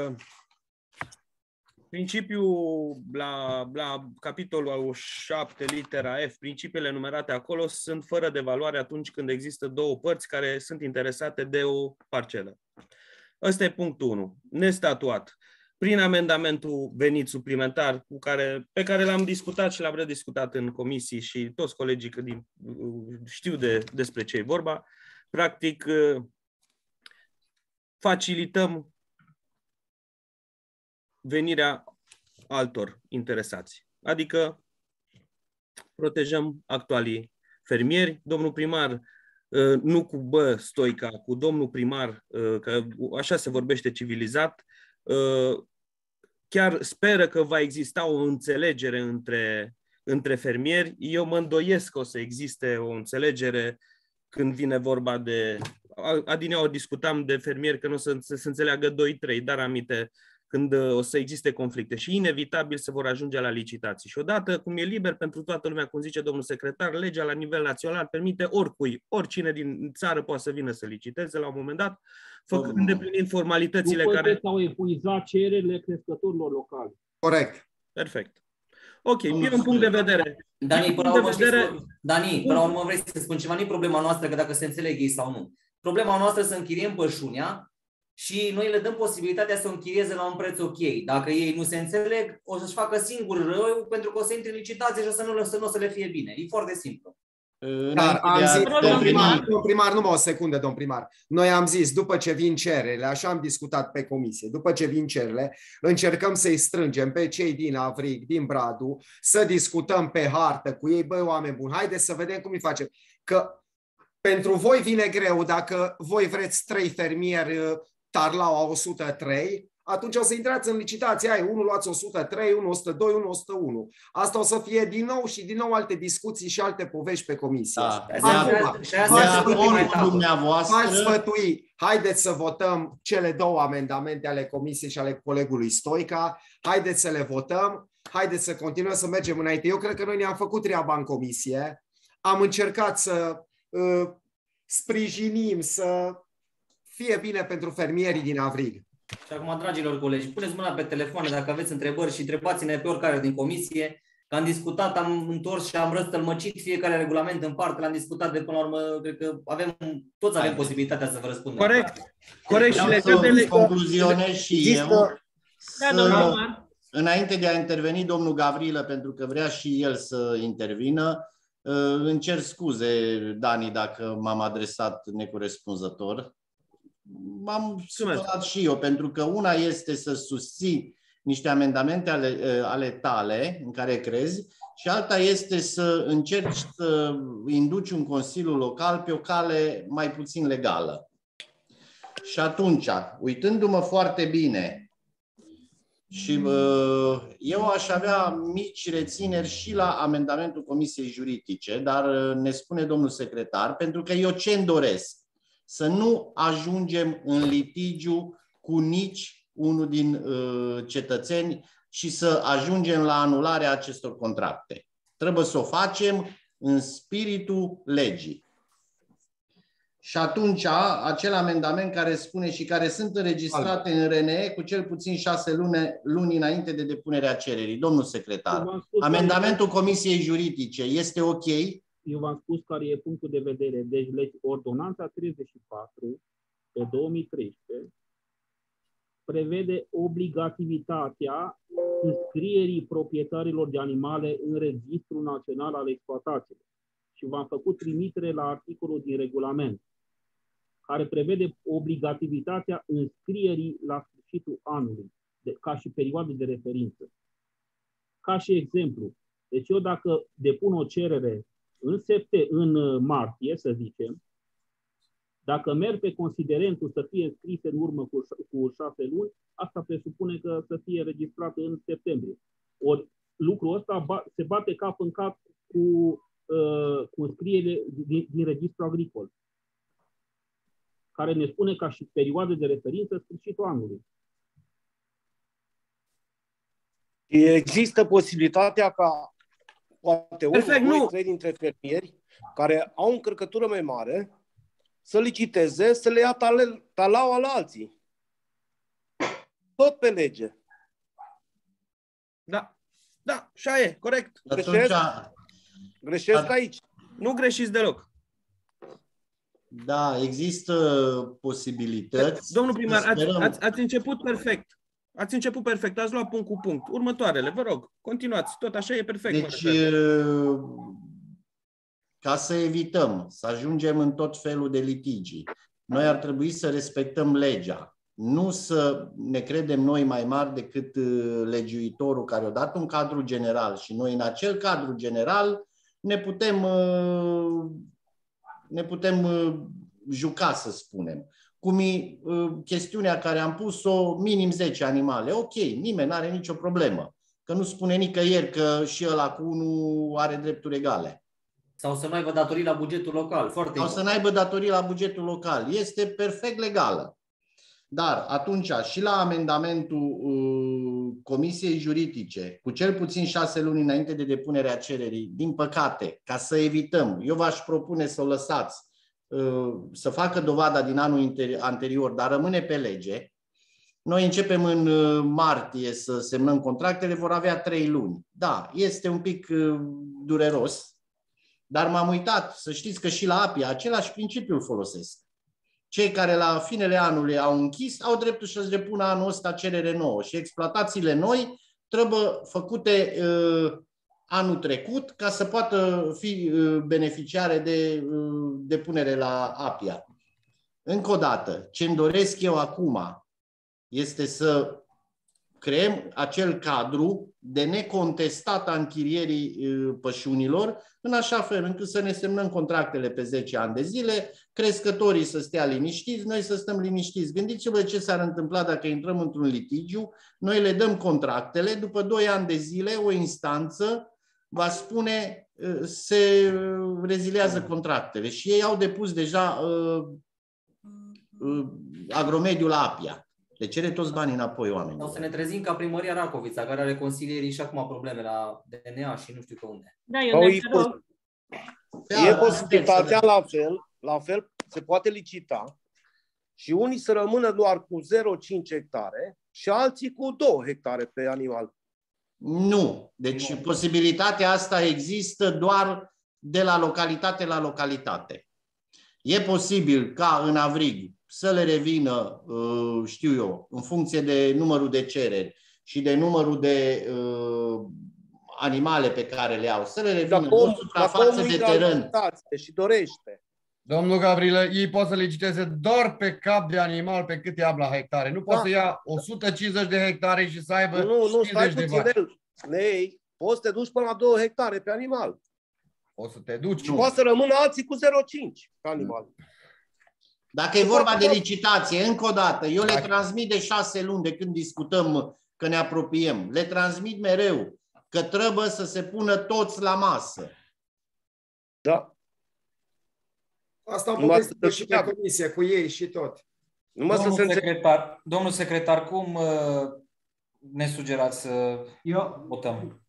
Principiul la, la capitolul șapte, litera F, principiile enumerate acolo sunt fără de valoare atunci când există două părți care sunt interesate de o parcelă. Ăsta e punctul unu. Nestatuat. Prin amendamentul venit suplimentar cu care, pe care l-am discutat și l-am rediscutat în comisii și toți colegii că din, știu de, despre ce e vorba, practic facilităm venirea altor interesați. Adică protejăm actualii fermieri. Domnul primar, nu cu bă Stoica, cu domnul primar, că așa se vorbește civilizat, chiar speră că va exista o înțelegere între, între fermieri. Eu mă îndoiesc că o să existe o înțelegere când vine vorba de... Adineaori discutam de fermieri că nu o să se înțeleagă doi trei, dar aminte când o să existe conflicte și inevitabil se vor ajunge la licitații. Și odată, cum e liber pentru toată lumea, cum zice domnul secretar, legea la nivel național permite oricui, oricine din țară poate să vină să liciteze la un moment dat, făcând, îndeplinind formalitățile După care... s-au epuizat cererile crescătorilor locali. Corect. Perfect. Ok, e un punct de vedere. Dani, până la urmă, vedere... Dani, până la urmă vrei să spun ceva, nu e problema noastră că dacă se înțeleg ei sau nu. Problema noastră să închiriem pășunia și noi le dăm posibilitatea să o închirieze la un preț ok. Dacă ei nu se înțeleg, o să-și facă singur rău pentru că o să intre în licitație și o să nu, să nu o să le fie bine. E foarte simplu. Dar am zis, domn primar, domn primar, numai o secundă, domn primar. Noi am zis, după ce vin cererile, așa am discutat pe comisie, după ce vin cererile, încercăm să-i strângem pe cei din Avrig, din Bradu, să discutăm pe hartă cu ei, băi, oameni buni, haideți să vedem cum îi facem. Că pentru voi vine greu, dacă voi vreți trei fermieri Tarlaua o sută trei, atunci o să intrați în licitație, ai, unul luați o sută trei, unul o sută doi, unul o sută unu. Asta o să fie din nou și din nou alte discuții și alte povești pe comisie. Da. V-aș sfătui, haideți să votăm cele două amendamente ale comisiei și ale colegului Stoica, haideți să le votăm, haideți să continuăm să mergem înainte. Eu cred că noi ne-am făcut treaba în comisie, am încercat să uh, sprijinim, să fie bine pentru fermierii din Avrig. Și acum, dragilor colegi, puneți mâna pe telefon dacă aveți întrebări și întrebați-ne pe oricare din comisie, că am discutat, am întors și am răstălmăcit fiecare regulament în parte, l-am discutat de până la urmă, cred că avem, toți avem posibilitatea să vă răspundem. Corect, corect. Și le concluzionez și eu. Să, înainte de a interveni domnul Gavrilă, pentru că vrea și el să intervină, îmi cer scuze, Dani, dacă m-am adresat necorespunzător. M-am supărat și eu, pentru că una este să susții niște amendamente ale, ale tale în care crezi și alta este să încerci să induci un consiliu local pe o cale mai puțin legală. Și atunci, uitându-mă foarte bine, și uh, eu aș avea mici rețineri și la amendamentul Comisiei Juridice, dar ne spune domnul secretar, pentru că eu ce-mi doresc? Să nu ajungem în litigiu cu nici unul din uh, cetățeni și să ajungem la anularea acestor contracte. Trebuie să o facem în spiritul legii. Și atunci, acel amendament care spune și care sunt înregistrate în R N E cu cel puțin șase luni, luni înainte de depunerea cererii. Domnul secretar, amendamentul Comisiei Juridice este ok? Eu v-am spus care e punctul de vedere. Deci, ordonanța treizeci și patru pe două mii treisprezece prevede obligativitatea înscrierii proprietarilor de animale în Registrul Național al Exploatațiilor. Și v-am făcut trimitere la articolul din regulament, care prevede obligativitatea înscrierii la sfârșitul anului, de, ca și perioadă de referință. Ca și exemplu, deci eu dacă depun o cerere în, septe, în martie, să zicem, dacă merg pe considerentul să fie înscrise în urmă cu, cu șase luni, asta presupune că să fie registrat în septembrie. Ori lucrul ăsta ba, se bate cap în cap cu, uh, cu înscrierile din, din registrul agricol, care ne spune ca și perioadă de referință sfârșitul anului. Există posibilitatea ca poate unul, doi, trei dintre fermieri care au o încărcătură mai mare să liciteze, să le ia talaua la alții. Tot pe lege. Da, da, așa e, corect. Greșesc, Greșesc aici. Nu greșiți deloc. Da, există posibilități. Domnul primar, ați, ați, ați început perfect. Ați început perfect, ați luat punct cu punct. Următoarele, vă rog, continuați. Tot așa e perfect. Deci, ca să evităm să ajungem în tot felul de litigii, noi ar trebui să respectăm legea. Nu să ne credem noi mai mari decât legiuitorul care a dat un cadru general și noi în acel cadru general ne putem, ne putem juca, să spunem. Cum e chestiunea care am pus-o, minim zece animale. Ok, nimeni nu are nicio problemă. Că nu spune nicăieri că și ăla cu unul are drepturi egale. Sau să nu aibă datorii la bugetul local. Foarte Sau să nu aibă datorii la bugetul local. Este perfect legală. Dar atunci și la amendamentul uh, Comisiei Juridice, cu cel puțin șase luni înainte de depunerea cererii, din păcate, ca să evităm, eu v-aș propune să o lăsați, uh, să facă dovada din anul anterior, dar rămâne pe lege. Noi începem în uh, martie să semnăm contractele, vor avea trei luni. Da, este un pic uh, dureros, dar m-am uitat, să știți că și la APIA același principiu îl folosesc. Cei care la finele anului au închis au dreptul să-și depună anul ăsta cerere nouă și exploatațiile noi trebuie făcute uh, anul trecut ca să poată fi uh, beneficiare de uh, depunere la APIA. Încă o dată, ce îmi doresc eu acum este să creăm acel cadru de necontestat a închirierii uh, pășunilor, în așa fel încât să ne semnăm contractele pe zece ani de zile, crescătorii să stea liniștiți, noi să stăm liniștiți. Gândiți-vă ce s-ar întâmpla dacă intrăm într-un litigiu, noi le dăm contractele, după doi ani de zile o instanță va spune se rezilează contractele și ei au depus deja uh, uh, agromediul la APIA. Le cere toți banii înapoi oamenii. O să ne trezim ca primăria Racovița, care are consilierii și acum probleme la D N A și nu știu pe unde. Da, eu ne rog. E posibilitatea la fel, la fel se poate licita și unii să rămână doar cu zero virgulă cinci hectare și alții cu două hectare pe animal. Nu. Deci nu. Posibilitatea asta există doar de la localitate la localitate. E posibil ca în Avrig să le revină, știu eu, în funcție de numărul de cereri și de numărul de uh, animale pe care le au, să le revină dacă o suprafață de teren. Și dorește. Domnul Gavrilă, ei pot să liciteze doar pe cap de animal pe câte ia la hectare. Nu pot da. să ia o sută cincizeci de hectare și să aibă nu, nu, cincizeci de bani. Nei, poți să te duci până la două hectare pe animal. Poți să te duci. Și poate să rămână alții cu zero virgulă cinci pe animal. Dacă e vorba de licitație, încă o dată, eu le transmit de șase luni de când discutăm că ne apropiem. Le transmit mereu că trebuie să se pună toți la masă. Da. Asta am povestit și pe comisie cu ei și tot. Domnul secretar, domnul secretar, cum ne sugerați să Eu... votăm?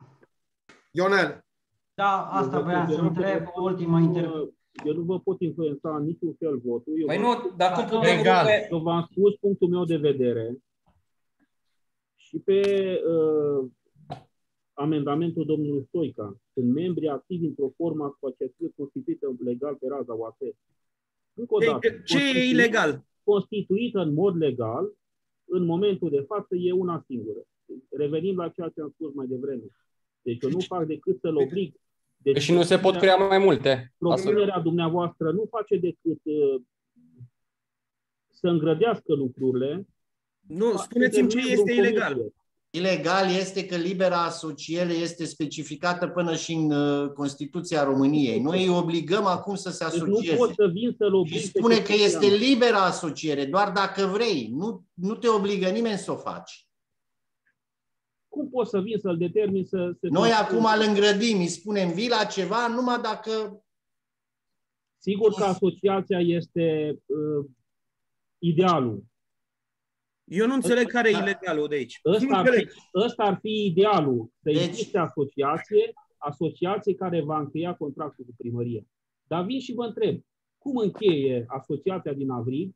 Ionel. Da, asta voiam să întreb, ultima intervenție. Eu nu vă pot influența în niciun fel votul. Eu Păi vă... nu, dar cum putem... Egal. Eu v-am spus punctul meu de vedere și pe uh, amendamentul domnului Stoica. Sunt membri activi într-o formă asociativă constituită legal pe raza U A T. Încă o dată. Ce e ilegal? Constituită în mod legal, în momentul de față, e una singură. Revenim la ceea ce am spus mai devreme. Deci eu nu fac decât să-l oblig. Deci, și nu se pot crea mai multe. Propunerea dumneavoastră nu face decât uh, să îngrădească lucrurile. Nu, spuneți-mi ce este ilegal. Ilegal este că libera asociere este specificată până și în uh, Constituția României. Noi îi obligăm acum să se asocieze. Deci nu pot să vin să-l oblig. Și spune că este libera asociere, doar dacă vrei. Nu, nu te obligă nimeni să o faci. Cum pot să vin să-l determin să... să Noi acum îl îngrădim, îi spunem vii la ceva numai dacă... Sigur că asociația este uh, idealul. Eu nu înțeleg care e ilegalul de aici. Ăsta ar, fi, ăsta ar fi idealul. Să deci... existe asociație, asociație care va încheia contractul cu primăria. Dar vin și vă întreb, cum încheie asociația din Avrig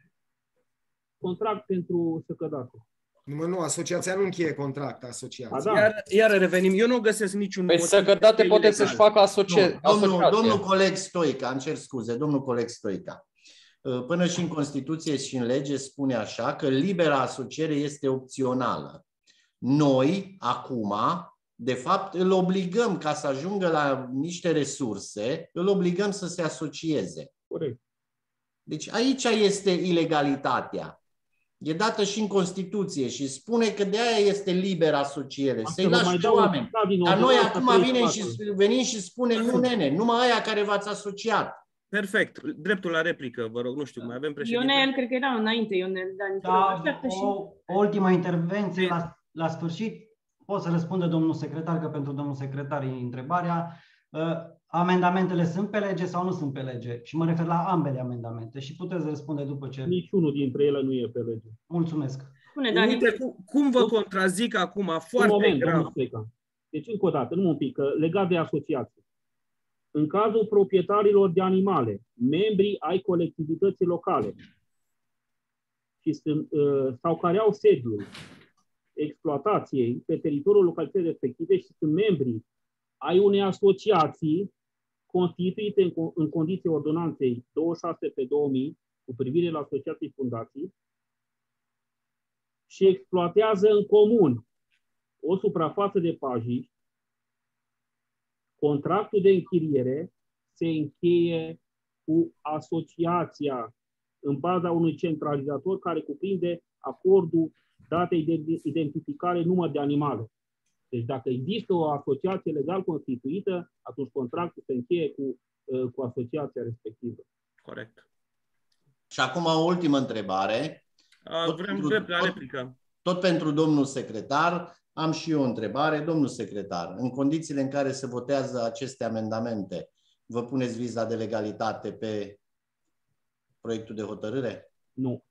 contract pentru Săcădată? Nu, nu, asociația nu încheie contract, asociația. Da. Iar, iar revenim, eu nu găsesc niciun păi Săcădate poate să-și facă asocie... nu, domnul, domnul coleg Stoica, îmi cer scuze, domnul coleg Stoica. Până și în Constituție și în lege spune așa că libera asociere este opțională. Noi, acum, de fapt, îl obligăm ca să ajungă la niște resurse, îl obligăm să se asocieze. Corect. Deci aici este ilegalitatea. E dată și în Constituție și spune că de aia este liberă asociere. Să-i lași pe oameni. Dar noi acum venim și, venim și spunem, nu nene, numai aia care v-ați asociat. Perfect. Dreptul la replică, vă rog, nu știu, mai avem președinte. Ionel, cred că era înainte, Ionel. Da, o, o ultima intervenție la, la sfârșit. Pot să răspundă domnul secretar, că pentru domnul secretar e întrebarea. Uh, amendamentele sunt pe lege sau nu sunt pe lege? Și mă refer la ambele amendamente și puteți răspunde după ce... Niciunul dintre ele nu e pe lege. Mulțumesc. Spune, Dani. Uite, cum, cum vă contrazic acum foarte un moment, grav. Deci, încă o dată, nu un pic, legat de asociație. În cazul proprietarilor de animale, membrii ai colectivității locale și sunt, sau care au sediul exploatației pe teritoriul localității respective și sunt membrii ai unei asociații constituite în, în condiții ordonanței douăzeci și șase pe două mii cu privire la asociații fundații și exploatează în comun o suprafață de pajiști, contractul de închiriere se încheie cu asociația în baza unui centralizator care cuprinde acordul, date de identificare, număr de animale. Deci dacă există o asociație legal constituită, atunci contractul se încheie cu, cu asociația respectivă. Corect. Și acum o ultimă întrebare. A, tot, vrem pentru, la replică. Tot, tot pentru domnul secretar. Am și eu o întrebare. Domnul secretar, în condițiile în care se votează aceste amendamente, vă puneți viza de legalitate pe proiectul de hotărâre? Nu.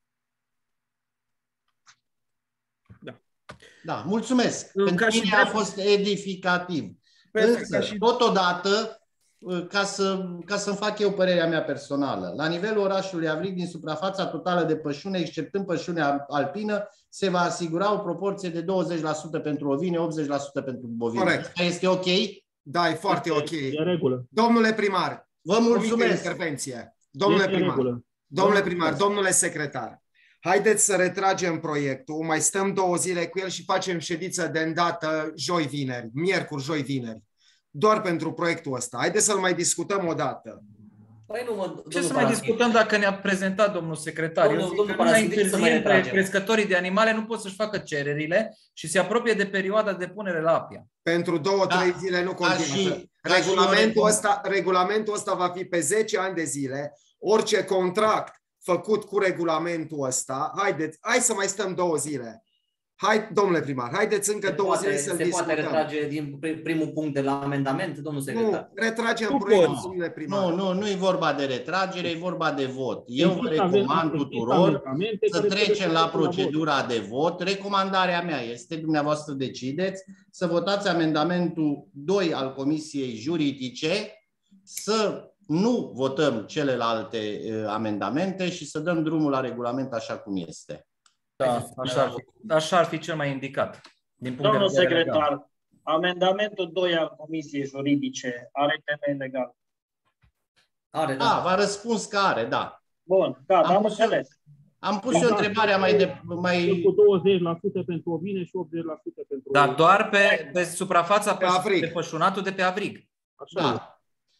Da. Da, mulțumesc. În Pentru mine drept... a fost edificativ. Însă, și... totodată, ca, să, ca să-mi fac eu părerea mea personală, la nivelul orașului Avrig, din suprafața totală de pășune, exceptând pășunea alpină, se va asigura o proporție de douăzeci la sută pentru ovine, optzeci la sută pentru bovine. Corect. Este ok? Da, e foarte ok. E regulă. Domnule primar, vă mulțumesc. Intervenție. Domnule este primar, regulă. domnule primar, domnule secretar, haideți să retragem proiectul, mai stăm două zile cu el și facem ședință de îndată joi-vineri, miercuri, joi-vineri. Doar pentru proiectul ăsta. Haideți să-l mai discutăm o dată. Păi nu, mă, ce să mai discutăm dacă ne-a prezentat domnul secretar? Domnul, Eu zic domnul că nu mai întârzie între crescătorii de animale nu pot să-și facă cererile și se apropie de perioada de punere la apia. Pentru două, Da. trei zile nu contează. și- Regulamentul și- ăsta, regulamentul ăsta va fi pe zece ani de zile. Orice contract făcut cu regulamentul ăsta, haideți, hai să mai stăm două zile. Hai, domnule primar, haideți încă Se două poate, zile să-l se discutăm. poate retrage din primul punct de la amendament, domnul secretar? Nu, retragem Nu proiectul, poți. domnule primar. Nu, nu, nu e vorba de retragere, e vorba de vot. Eu vă Există recomand ave- tuturor amendamente să care trebuie trecem să la trecem la vot. procedura de vot. Recomandarea mea este, dumneavoastră decideți, să votați amendamentul doi al Comisiei Juridice, să nu votăm celelalte uh, amendamente și să dăm drumul la regulament așa cum este. Da, așa ar fi, așa ar fi cel mai indicat. Din punct Domnul de vedere secretar, legal. amendamentul doi al Comisiei Juridice are temei legal. Are, da. Da, v-a răspuns că are, da. Bun, da, am, am pus înțeles. Am pus eu întrebarea mai de... Mai... Cu douăzeci la sută pentru ovine și optzeci la sută pentru... Dar doar pe, pe suprafața Pe Avrig. pe pășunatul de pe Avrig. Așa Da.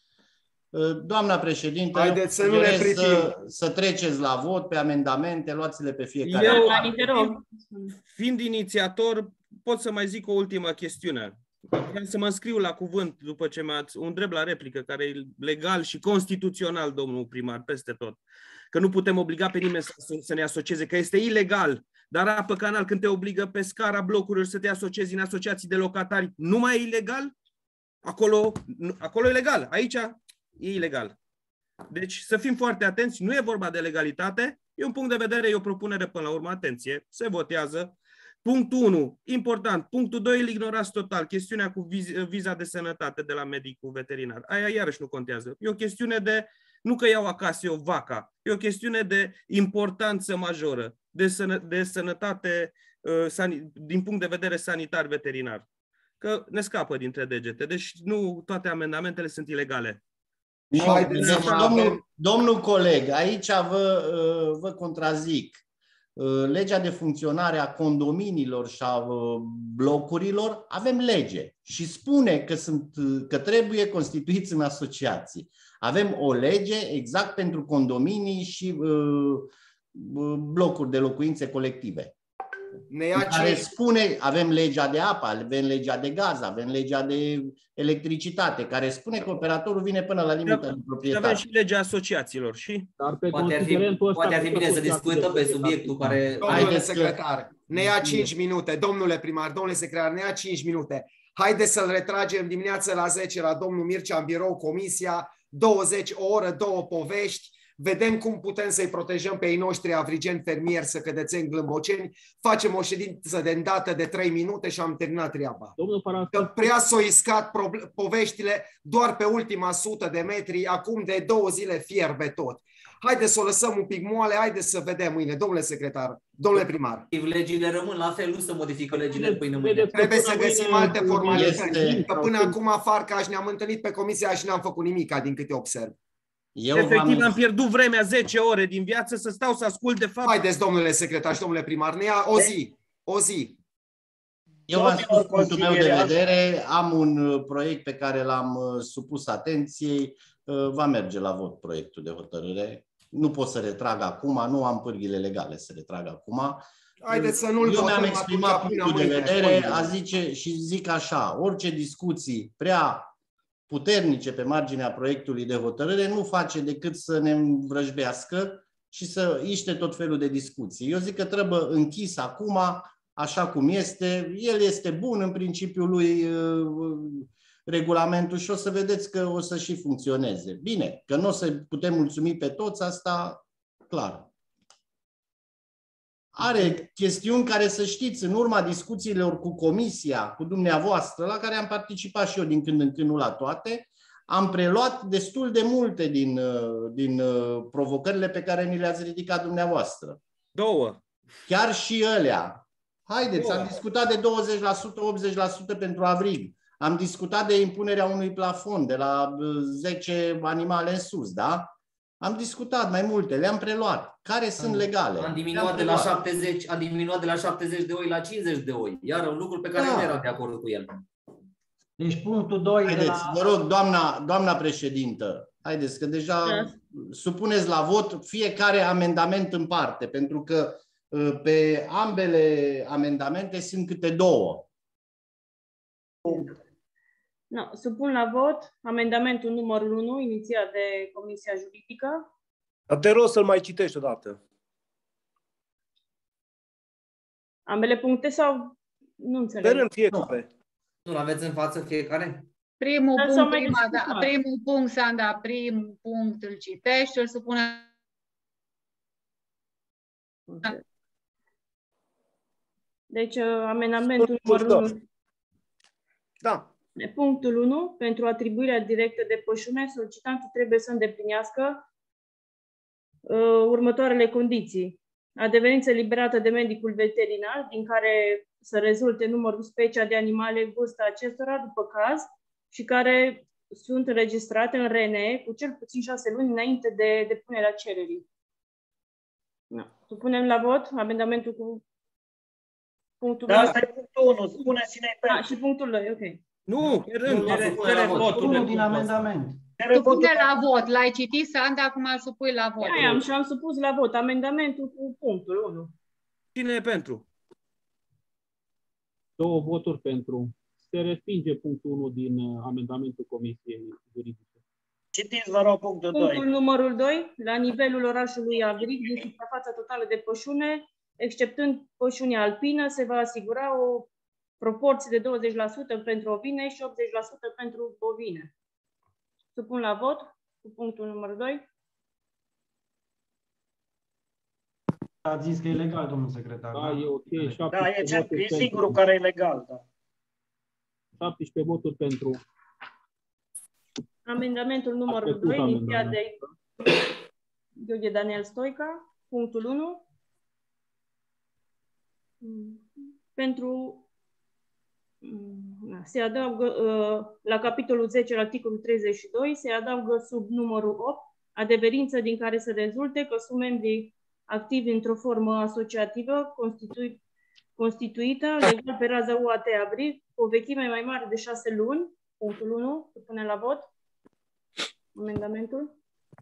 Doamna președintă, Haideți să nu ne sugerez pripim. să, să treceți la vot pe amendamente, luați-le pe fiecare. Eu, Te rog. fiind inițiator, pot să mai zic o ultimă chestiune. Vreau să mă înscriu la cuvânt după ce mi-ați un drept la replică, care e legal și constituțional, domnul primar, peste tot. Că nu putem obliga pe nimeni să, să ne asocieze, că este ilegal. Dar Apă Canal, când te obligă pe scara blocurilor să te asociezi în asociații de locatari, nu mai e ilegal? Acolo, acolo e legal. Aici e ilegal. Deci să fim foarte atenți, nu e vorba de legalitate, e un punct de vedere, e o propunere până la urmă, atenție, se votează. Punctul unu, important. Punctul doi, îl ignorați total. Chestiunea cu viz, viza de sănătate de la medicul veterinar. Aia iarăși nu contează. E o chestiune de, nu că iau acasă eu vaca, e o chestiune de importanță majoră, de, sănă, de sănătate uh, din punct de vedere sanitar veterinar. Că ne scapă dintre degete. Deci nu toate amendamentele sunt ilegale. Nu, deci, domnul, domnul coleg, aici vă, vă contrazic. Legea de funcționare a condominiilor și a blocurilor, avem lege și spune că, sunt, că trebuie constituiți în asociații. Avem o lege exact pentru condominii și blocuri de locuințe colective. Ne ia care spune, avem legea de apă, avem legea de gaz, avem legea de electricitate, care spune că operatorul vine până la limita de proprietate. Avem și legea asociațiilor. Și? Dar pe Poate ar fi, poate ar fi bine să discutăm pe subiectul care... Domnule secretar, ne ia cinci minute. Domnule primar, domnule secretar, ne ia cinci minute. Haideți să-l retragem dimineața la zece la domnul Mircea în birou, comisia, douăzeci, o oră, două povești. Vedem cum putem să-i protejăm pe ei noștri avrigeni fermieri, săcădețeni, glâmboceni. Facem o ședință de îndată de trei minute și am terminat treaba. Că prea s-au iscat poveștile doar pe ultima sută de metri, acum de două zile fierbe tot. Haideți să o lăsăm un pic moale, haideți să vedem mâine, domnule secretar, domnule primar. Legile rămân la fel, nu se modifică legile pâine mâine. Trebuie să găsim alte formalități. Că până acum Farcaș ne-am întâlnit pe comisia și n-am făcut nimica, din câte observ. Eu Efectiv am pierdut vremea zece ore din viață să stau să ascult de fapt. Haideți, domnule secretar și domnule primar, ne ia o zi, o zi. Eu v-am spus punctul meu de vedere, am un proiect pe care l-am supus atenției, va merge la vot proiectul de hotărâre. Nu pot să retrag acum, nu am pârghile legale să retrag acum. Haideți să nu-l Eu mi-am exprimat punctul de vedere, a zice și zic așa, orice discuții prea puternice pe marginea proiectului de hotărâre nu face decât să ne învrăjbească și să iște tot felul de discuții. Eu zic că trebuie închis acum, așa cum este. El este bun în principiul lui regulamentul și o să vedeți că o să și funcționeze. Bine, că nu o să putem mulțumi pe toți, asta clar. Are chestiuni care, să știți, în urma discuțiilor cu comisia, cu dumneavoastră, la care am participat și eu din când în când, nu la toate, am preluat destul de multe din, din provocările pe care ni le-ați ridicat dumneavoastră. Două. Chiar și alea. Haideți, Două. Am discutat de douăzeci la sută, optzeci la sută pentru Avrig. Am discutat de impunerea unui plafon de la zece animale în sus, da? Am discutat mai multe, le-am preluat. Care sunt legale? Am diminuat, de la șaptezeci, am diminuat de la șaptezeci de oi la cincizeci de oi. Iar un lucru pe care da. nu eram de acord cu el. Deci punctul doi... Haideți, de la... vă rog, doamna, doamna președintă, haideți că deja da. supuneți la vot fiecare amendament în parte, pentru că pe ambele amendamente sunt câte două. No, supun la vot amendamentul numărul unu, inițiat de Comisia Juridică. Dar te rog să-l mai citești odată. Ambele puncte sau nu înțeleg? Sperăm fiecare. Nu aveți în față fiecare? Primul Dar s-au punct, mai prima, da, discutat. primul punct, Sanda, primul punct îl citești, îl supune. Deci, uh, amendamentul numărul unu. Da. Punctul unu. Pentru atribuirea directă de pășune, solicitantul trebuie să îndeplinească uh, următoarele condiții. Adeverință liberată de medicul veterinar, din care să rezulte numărul, specia de animale, vârsta acestora, după caz, și care sunt înregistrate în R N E cu cel puțin șase luni înainte de depunerea cererii. Da. Supunem la vot amendamentul cu punctul Da, asta e punctul unu. Spune-ți-ne pe. Ah, și punctul doi, ok. Nu, rând, cere votul. Unul din amendament. Supune la vot. L-ai citit, Sanda, acum îl supui la vot. Aia am și am supus la vot amendamentul cu punctul unu. Cine e pentru? Două voturi pentru. Se respinge punctul unu din uh, amendamentul Comisiei Juridice. Citiți, vă rog, punctul doi. Punctul numărul doi. La nivelul orașului Avrig, din suprafața totală de pășune, exceptând pășunea alpină, se va asigura o proporție de douăzeci la sută pentru ovine și optzeci la sută pentru bovine. Supun la vot cu punctul numărul doi. Ați zis că e legal, domnul secretar. Da, e ok. Da, e, ce, e singurul care e legal. Da. șaptesprezece voturi pentru. Amendamentul numărul doi, inițiat de Gheorghe Daniel Stoica, punctul unu. Pentru se adaugă la capitolul zece, la articolul treizeci și doi, se adaugă sub numărul opt, adeverință din care să rezulte că sunt membri activi într-o formă asociativă constitu constituită legal pe raza U A T Avrig, cu o vechime mai mare de șase luni, punctul unu, se pune la vot amendamentul.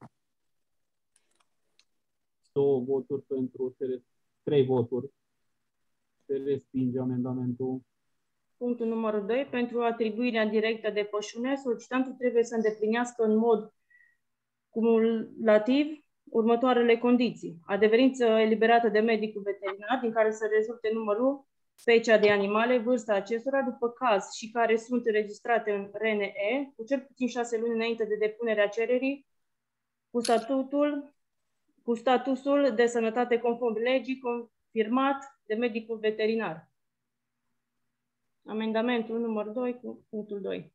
Două voturi pentru, trei voturi. Se respinge amendamentul. Punctul numărul doi. Pentru atribuirea directă de pășune, solicitantul trebuie să îndeplinească în mod cumulativ următoarele condiții. Adeverință eliberată de medicul veterinar, din care să rezulte numărul, specia de animale, vârsta acestora, după caz, și care sunt înregistrate în R N E, cu cel puțin șase luni înainte de depunerea cererii, cu statutul, cu statusul de sănătate conform legii, confirmat de medicul veterinar. Amendamentul numărul doi cu punctul doi.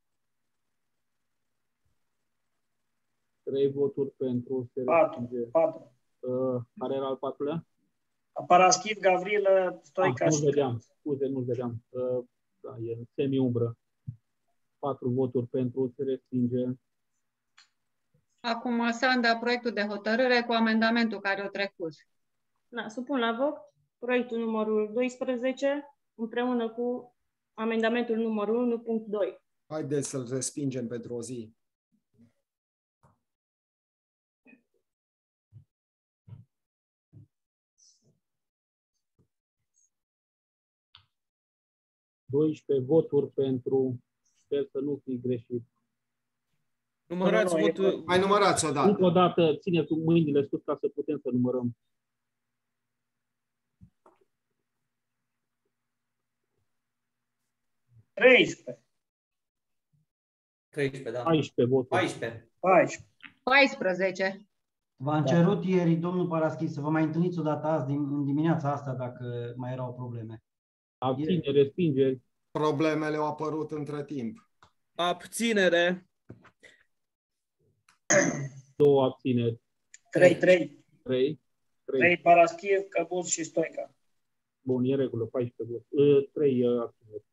Trei voturi pentru. Se Patru. Patru. Uh, care era al patrulea? Paraschiv, Gavrilă, Stoica. Ah, nu vedeam. Scuze, nu vedeam. Uh, da, e în semi-umbră. Patru voturi pentru. Se respinge. Acum, Sanda, proiectul de hotărâre cu amendamentul care o trecut. Da, supun la vot proiectul numărul doisprezece împreună cu amendamentul numărul unu punct doi. Haideți să-l respingem pentru o zi. doisprezece voturi pentru. Sper să nu fi greșit. Numărați votul. Mai numărați odată. Încă o dată, țineți mâinile sus ca să putem să numărăm. treisprezece. treisprezece, da. paisprezece voturi. paisprezece. paisprezece. V-am cerut ieri, domnul Paraschi, să vă mai întâlniți odată azi, din, în dimineața asta, dacă mai erau probleme. Abține, respingeri. Problemele au apărut între timp. Abținere. Două abțineri. trei, trei. trei. trei Paraschiv, Căbuz și Stoica. Bun, e regulă, paisprezece voturi. trei abțineri.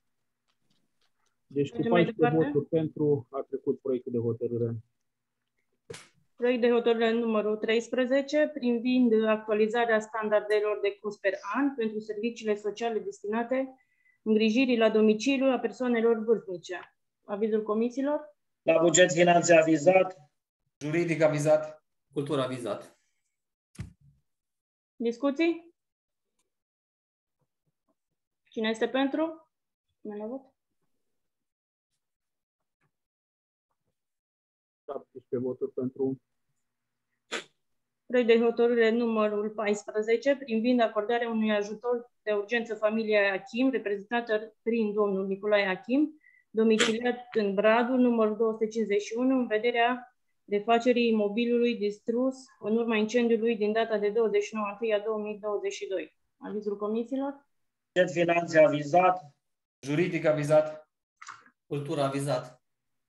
Deci cu paisprezece voturi pentru a trecut proiectul de hotărâre. Proiect de hotărâre numărul treisprezece, privind actualizarea standardelor de cost per an pentru serviciile sociale destinate îngrijirii la domiciliu a persoanelor vârstnice. Avizul comisiilor? La buget, finanțe avizat. Juridic avizat. Cultură avizat. Discuții? Cine este pentru? Cine la vot? șaptesprezece voturi pentru. Proiect de hotărâre numărul paisprezece, privind acordarea unui ajutor de urgență familiei Achim, reprezentată prin domnul Nicolae Achim, domiciliat în Bradul, numărul două sute cincizeci și unu, în vederea refacerii imobilului distrus în urma incendiului din data de douăzeci și nouă ianuarie două mii douăzeci și doi. Avizul comisiilor? Buget finanțe avizat. Juridic avizat. Cultură avizat.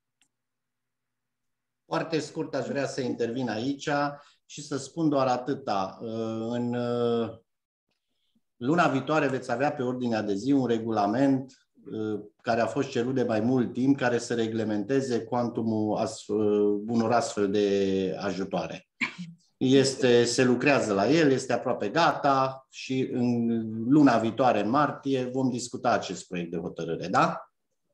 Foarte scurt aș vrea să intervin aici și să spun doar atâta. În luna viitoare veți avea pe ordinea de zi un regulament care a fost cerut de mai mult timp, care să reglementeze cuantumul astfel, unor astfel de ajutoare. Este, se lucrează la el, este aproape gata și în luna viitoare, în martie, vom discuta acest proiect de hotărâre, da?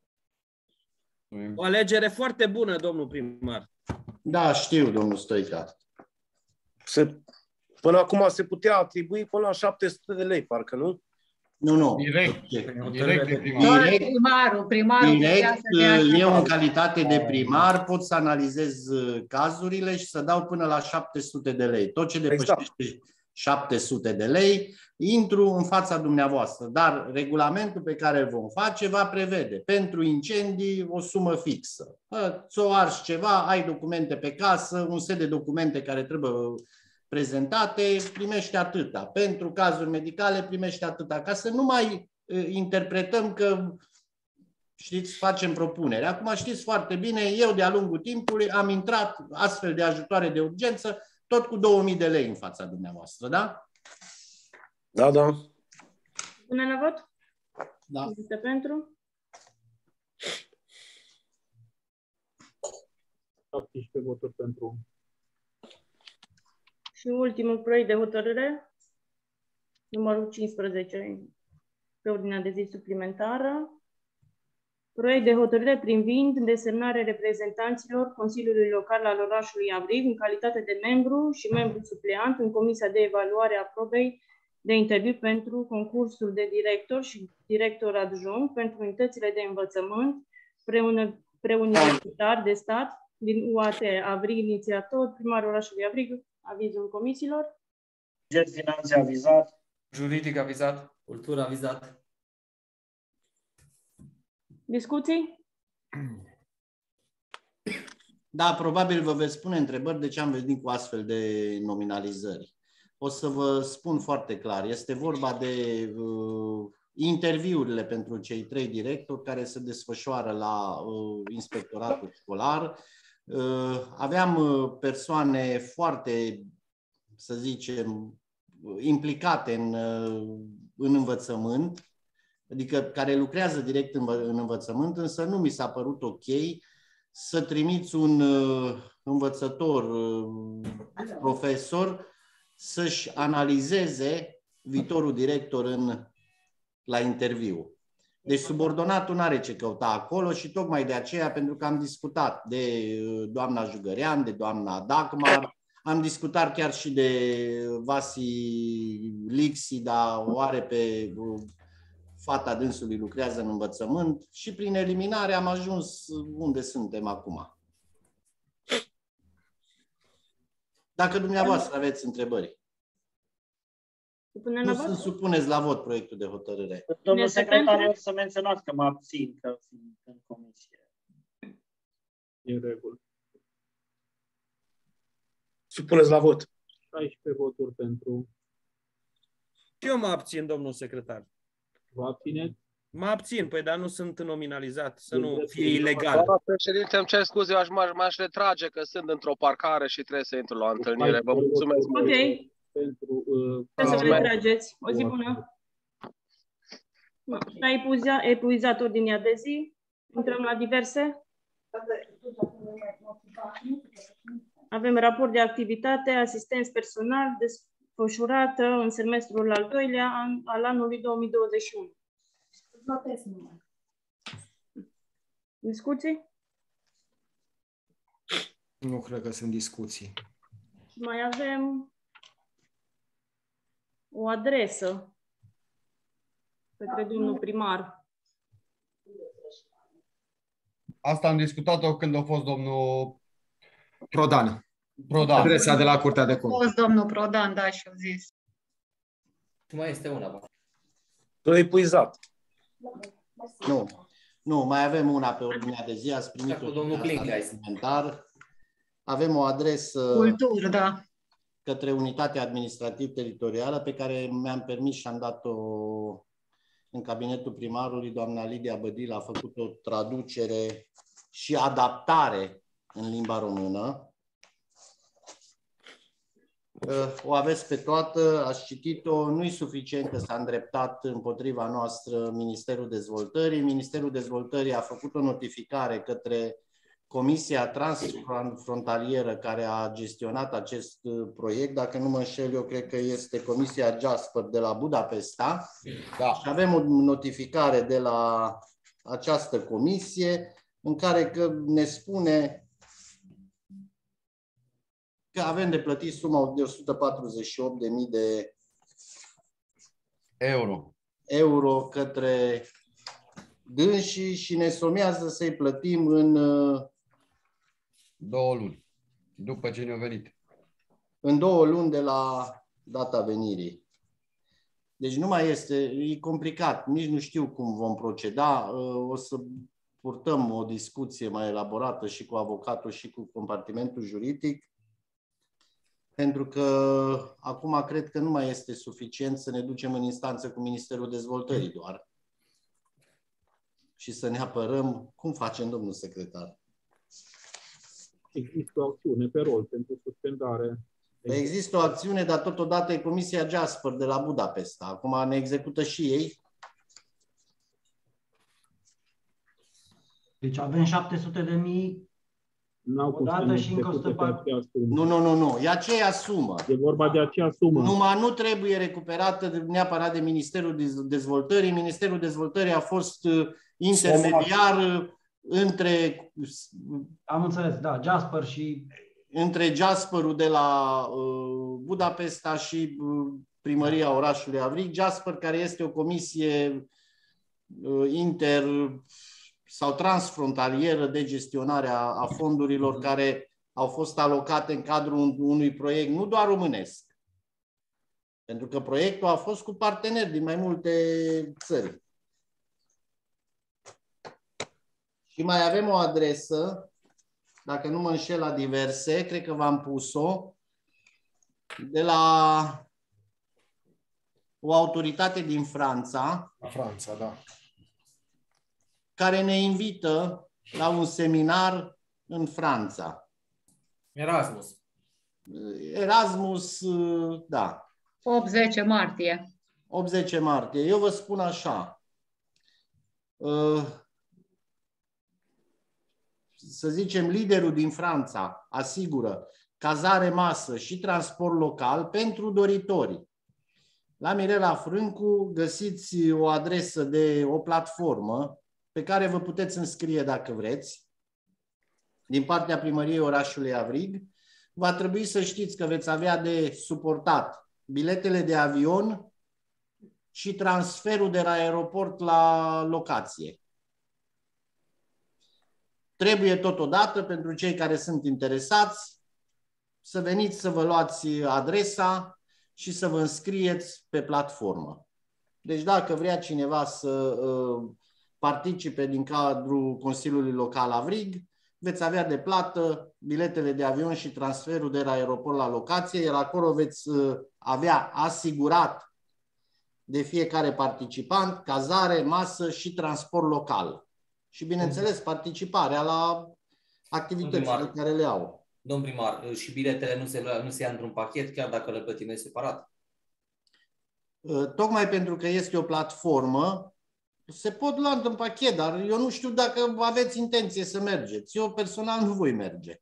O alegere foarte bună, domnul primar. Da, știu, domnul Stoica. Se, până acum se putea atribui până la șapte sute de lei, parcă, nu? Nu, nu. Direct. Direct de primar. Direct, primarul, primarul direct eu, în calitate de primar, pot să analizez cazurile și să dau până la șapte sute de lei. Tot ce depășește exact. șapte sute de lei, intru în fața dumneavoastră. Dar regulamentul pe care îl vom face va prevede pentru incendii o sumă fixă. Ți-o arzi ceva, ai documente pe casă, un set de documente care trebuie prezentate, primește atâta. Pentru cazuri medicale primește atâta. Ca să nu mai interpretăm că, știți, facem propuneri. Acum știți foarte bine, eu de-a lungul timpului am intrat astfel de ajutoare de urgență tot cu două mii de lei în fața dumneavoastră, da? Da, da. Până la vot? Da. Este pentru? șaptesprezece voturi pentru. Și ultimul proiect de hotărâre, numărul cincisprezece, pe ordinea de zi suplimentară. Proiect de hotărâre privind desemnarea reprezentanților Consiliului Local al orașului Avrig în calitate de membru și membru supleant în Comisia de Evaluare a Probei de interviu pentru concursul de director și director adjunct pentru unitățile de învățământ preuniversitar de stat din U A T Avrig, inițiator, primarul orașului Avrig. Avizul comisiilor? Buget finanțe avizat. Juridic avizat. Cultură avizat. Discuții? Da, probabil vă veți pune întrebări de ce am venit cu astfel de nominalizări. O să vă spun foarte clar. Este vorba de uh, interviurile pentru cei trei directori care se desfășoară la uh, inspectoratul școlar. Uh, aveam uh, persoane foarte, să zicem, implicate în, uh, în învățământ, adică care lucrează direct în, în învățământ, însă nu mi s-a părut ok să trimiți un uh, învățător, uh, profesor, să-și analizeze viitorul director în, la interviu. Deci subordonatul nu are ce căuta acolo și tocmai de aceea, pentru că am discutat de uh, doamna Jugărean, de doamna Dagmar, am discutat chiar și de Vasi Lixi, dar o are pe... Uh, fata dânsului lucrează în învățământ și prin eliminare am ajuns unde suntem acum. Dacă dumneavoastră aveți întrebări. Nu să supuneți la vot proiectul de hotărâre. Domnul secretar, eu să menționați că mă abțin că sunt în comisie. În regulă. Supuneți la vot. șaisprezece voturi pentru. Și eu mă abțin, domnul secretar. Vă abțineți? Mă abțin, păi dar nu sunt nominalizat, să nu fie ilegal. Doamna președinte, îmi cer scuze, eu m-aș retrage că sunt într-o parcare și trebuie să intru la întâlnire. Vă mulțumesc. Ok. Pentru, uh, trebuie să vă retrageți. O zi bună. S-a epuizat, epuizat ordinea de zi. Intrăm la diverse. Avem raport de activitate, asistență personal, desfășurată în semestrul al doilea an, al anului două mii douăzeci și unu. Discuții? Nu cred că sunt discuții. Mai avem o adresă către domnul primar. Asta am discutat-o când a fost domnul Prodan. Prodan. Adresa de la Curtea de Conturi. Fost domnul Prodan, da, și-o zis. Mai este una. Tu epuizat. Nu. Nu, mai avem una pe ordinea de zi. Ați primit cu domnul Clinca. Suplimentar. Avem o adresă Cultură, da. către Unitatea Administrativ-Teritorială pe care mi-am permis și am dat-o în cabinetul primarului. Doamna Lidia Bădil a făcut o traducere și adaptare în limba română. O aveți pe toată, ați citit-o, nu e suficient că s-a îndreptat împotriva noastră Ministerul Dezvoltării. Ministerul Dezvoltării a făcut o notificare către Comisia Transfrontalieră care a gestionat acest proiect. Dacă nu mă înșel, eu cred că este Comisia Jasper de la Budapesta. Da. Și avem o notificare de la această comisie în care că ne spune că avem de plătit suma de o sută patruzeci și opt de mii de euro. euro către dânsii și ne somează să-i plătim în două luni, după ce ne-au venit. În două luni de la data venirii. Deci nu mai este, e complicat, nici nu știu cum vom proceda. O să purtăm o discuție mai elaborată și cu avocatul și cu compartimentul juridic. Pentru că acum cred că nu mai este suficient să ne ducem în instanță cu Ministerul Dezvoltării doar. Și să ne apărăm. Cum facem, domnul secretar? Există o acțiune pe rol pentru suspendare. Există o acțiune, dar totodată e Comisia Jasper de la Budapesta. Acum ne execută și ei. Deci avem șapte sute de mii odată și încă o sută patruzeci. Nu, nu, nu, nu. E aceea sumă. E vorba de aceea sumă. Numai nu trebuie recuperată neapărat de Ministerul Dezvoltării. Ministerul Dezvoltării a fost intermediar între... Am înțeles, da, Jasper și... Între Jasperul de la uh, Budapesta și uh, Primăria orașului Avrig. Jasper, care este o comisie uh, inter sau transfrontalieră de gestionare a, a fondurilor care au fost alocate în cadrul unui proiect nu doar românesc. Pentru că proiectul a fost cu parteneri din mai multe țări. Și mai avem o adresă, dacă nu mă înșel, la diverse, cred că v-am pus-o, de la o autoritate din Franța. La Franța, da. Care ne invită la un seminar în Franța. Erasmus. Erasmus, da. opt zece martie. opt zece martie. Eu vă spun așa. Să zicem, liderul din Franța asigură cazare, masă și transport local pentru doritori. La Mirela Frâncu găsiți o adresă de o platformă pe care vă puteți înscrie dacă vreți, din partea Primăriei orașului Avrig. Va trebui să știți că veți avea de suportat biletele de avion și transferul de la aeroport la locație. Trebuie totodată, pentru cei care sunt interesați, să veniți să vă luați adresa și să vă înscrieți pe platformă. Deci dacă vrea cineva să uh, participe din cadrul Consiliului Local Avrig, veți avea de plată biletele de avion și transferul de la aeroport la locație, iar acolo veți uh, avea asigurat de fiecare participant cazare, masă și transport local. Și, bineînțeles, participarea la activitățile care le au. Domn primar, și biletele nu se, nu se ia într-un pachet, chiar dacă le plătim noi separat? Tocmai pentru că este o platformă, se pot lua într-un pachet, dar eu nu știu dacă aveți intenție să mergeți. Eu personal nu voi merge.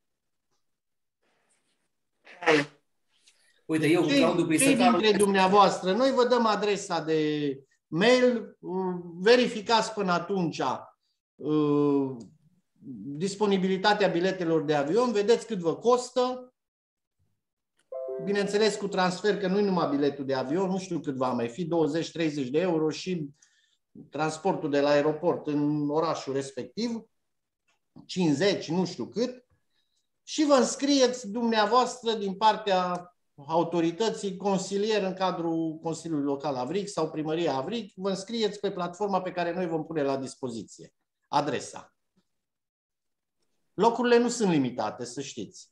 Uite, eu cei, după cei dintre dumneavoastră, noi vă dăm adresa de mail, verificați până atunci uh, disponibilitatea biletelor de avion, vedeți cât vă costă. Bineînțeles cu transfer, că nu e numai biletul de avion, nu știu cât va mai fi, douăzeci treizeci de euro și transportul de la aeroport în orașul respectiv, cincizeci, nu știu cât. și vă înscrieți dumneavoastră din partea autorității, consilier în cadrul Consiliului Local Avrig sau Primăria Avrig, vă înscrieți pe platforma pe care noi vom pune la dispoziție. Adresa. Locurile nu sunt limitate, să știți.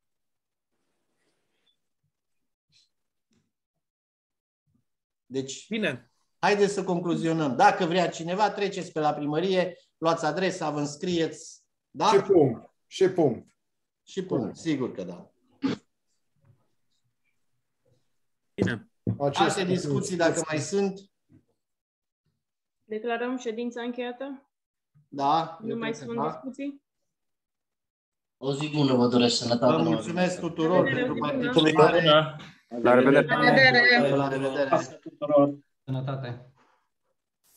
Deci, bine. Haideți să concluzionăm. Dacă vrea cineva, treceți pe la primărie, luați adresa, vă înscrieți. Da? Și punct. Și punct. Și punct. Sigur că da. Bine. Alte discuții, dacă mai sunt? Declarăm ședința încheiată? Da. Nu mai sunt da. discuții? O zi bună vă doresc, sănătate. Vă mulțumesc tuturor pentru participare. La revedere! La revedere! La revedere! Tuturor. Sănătate!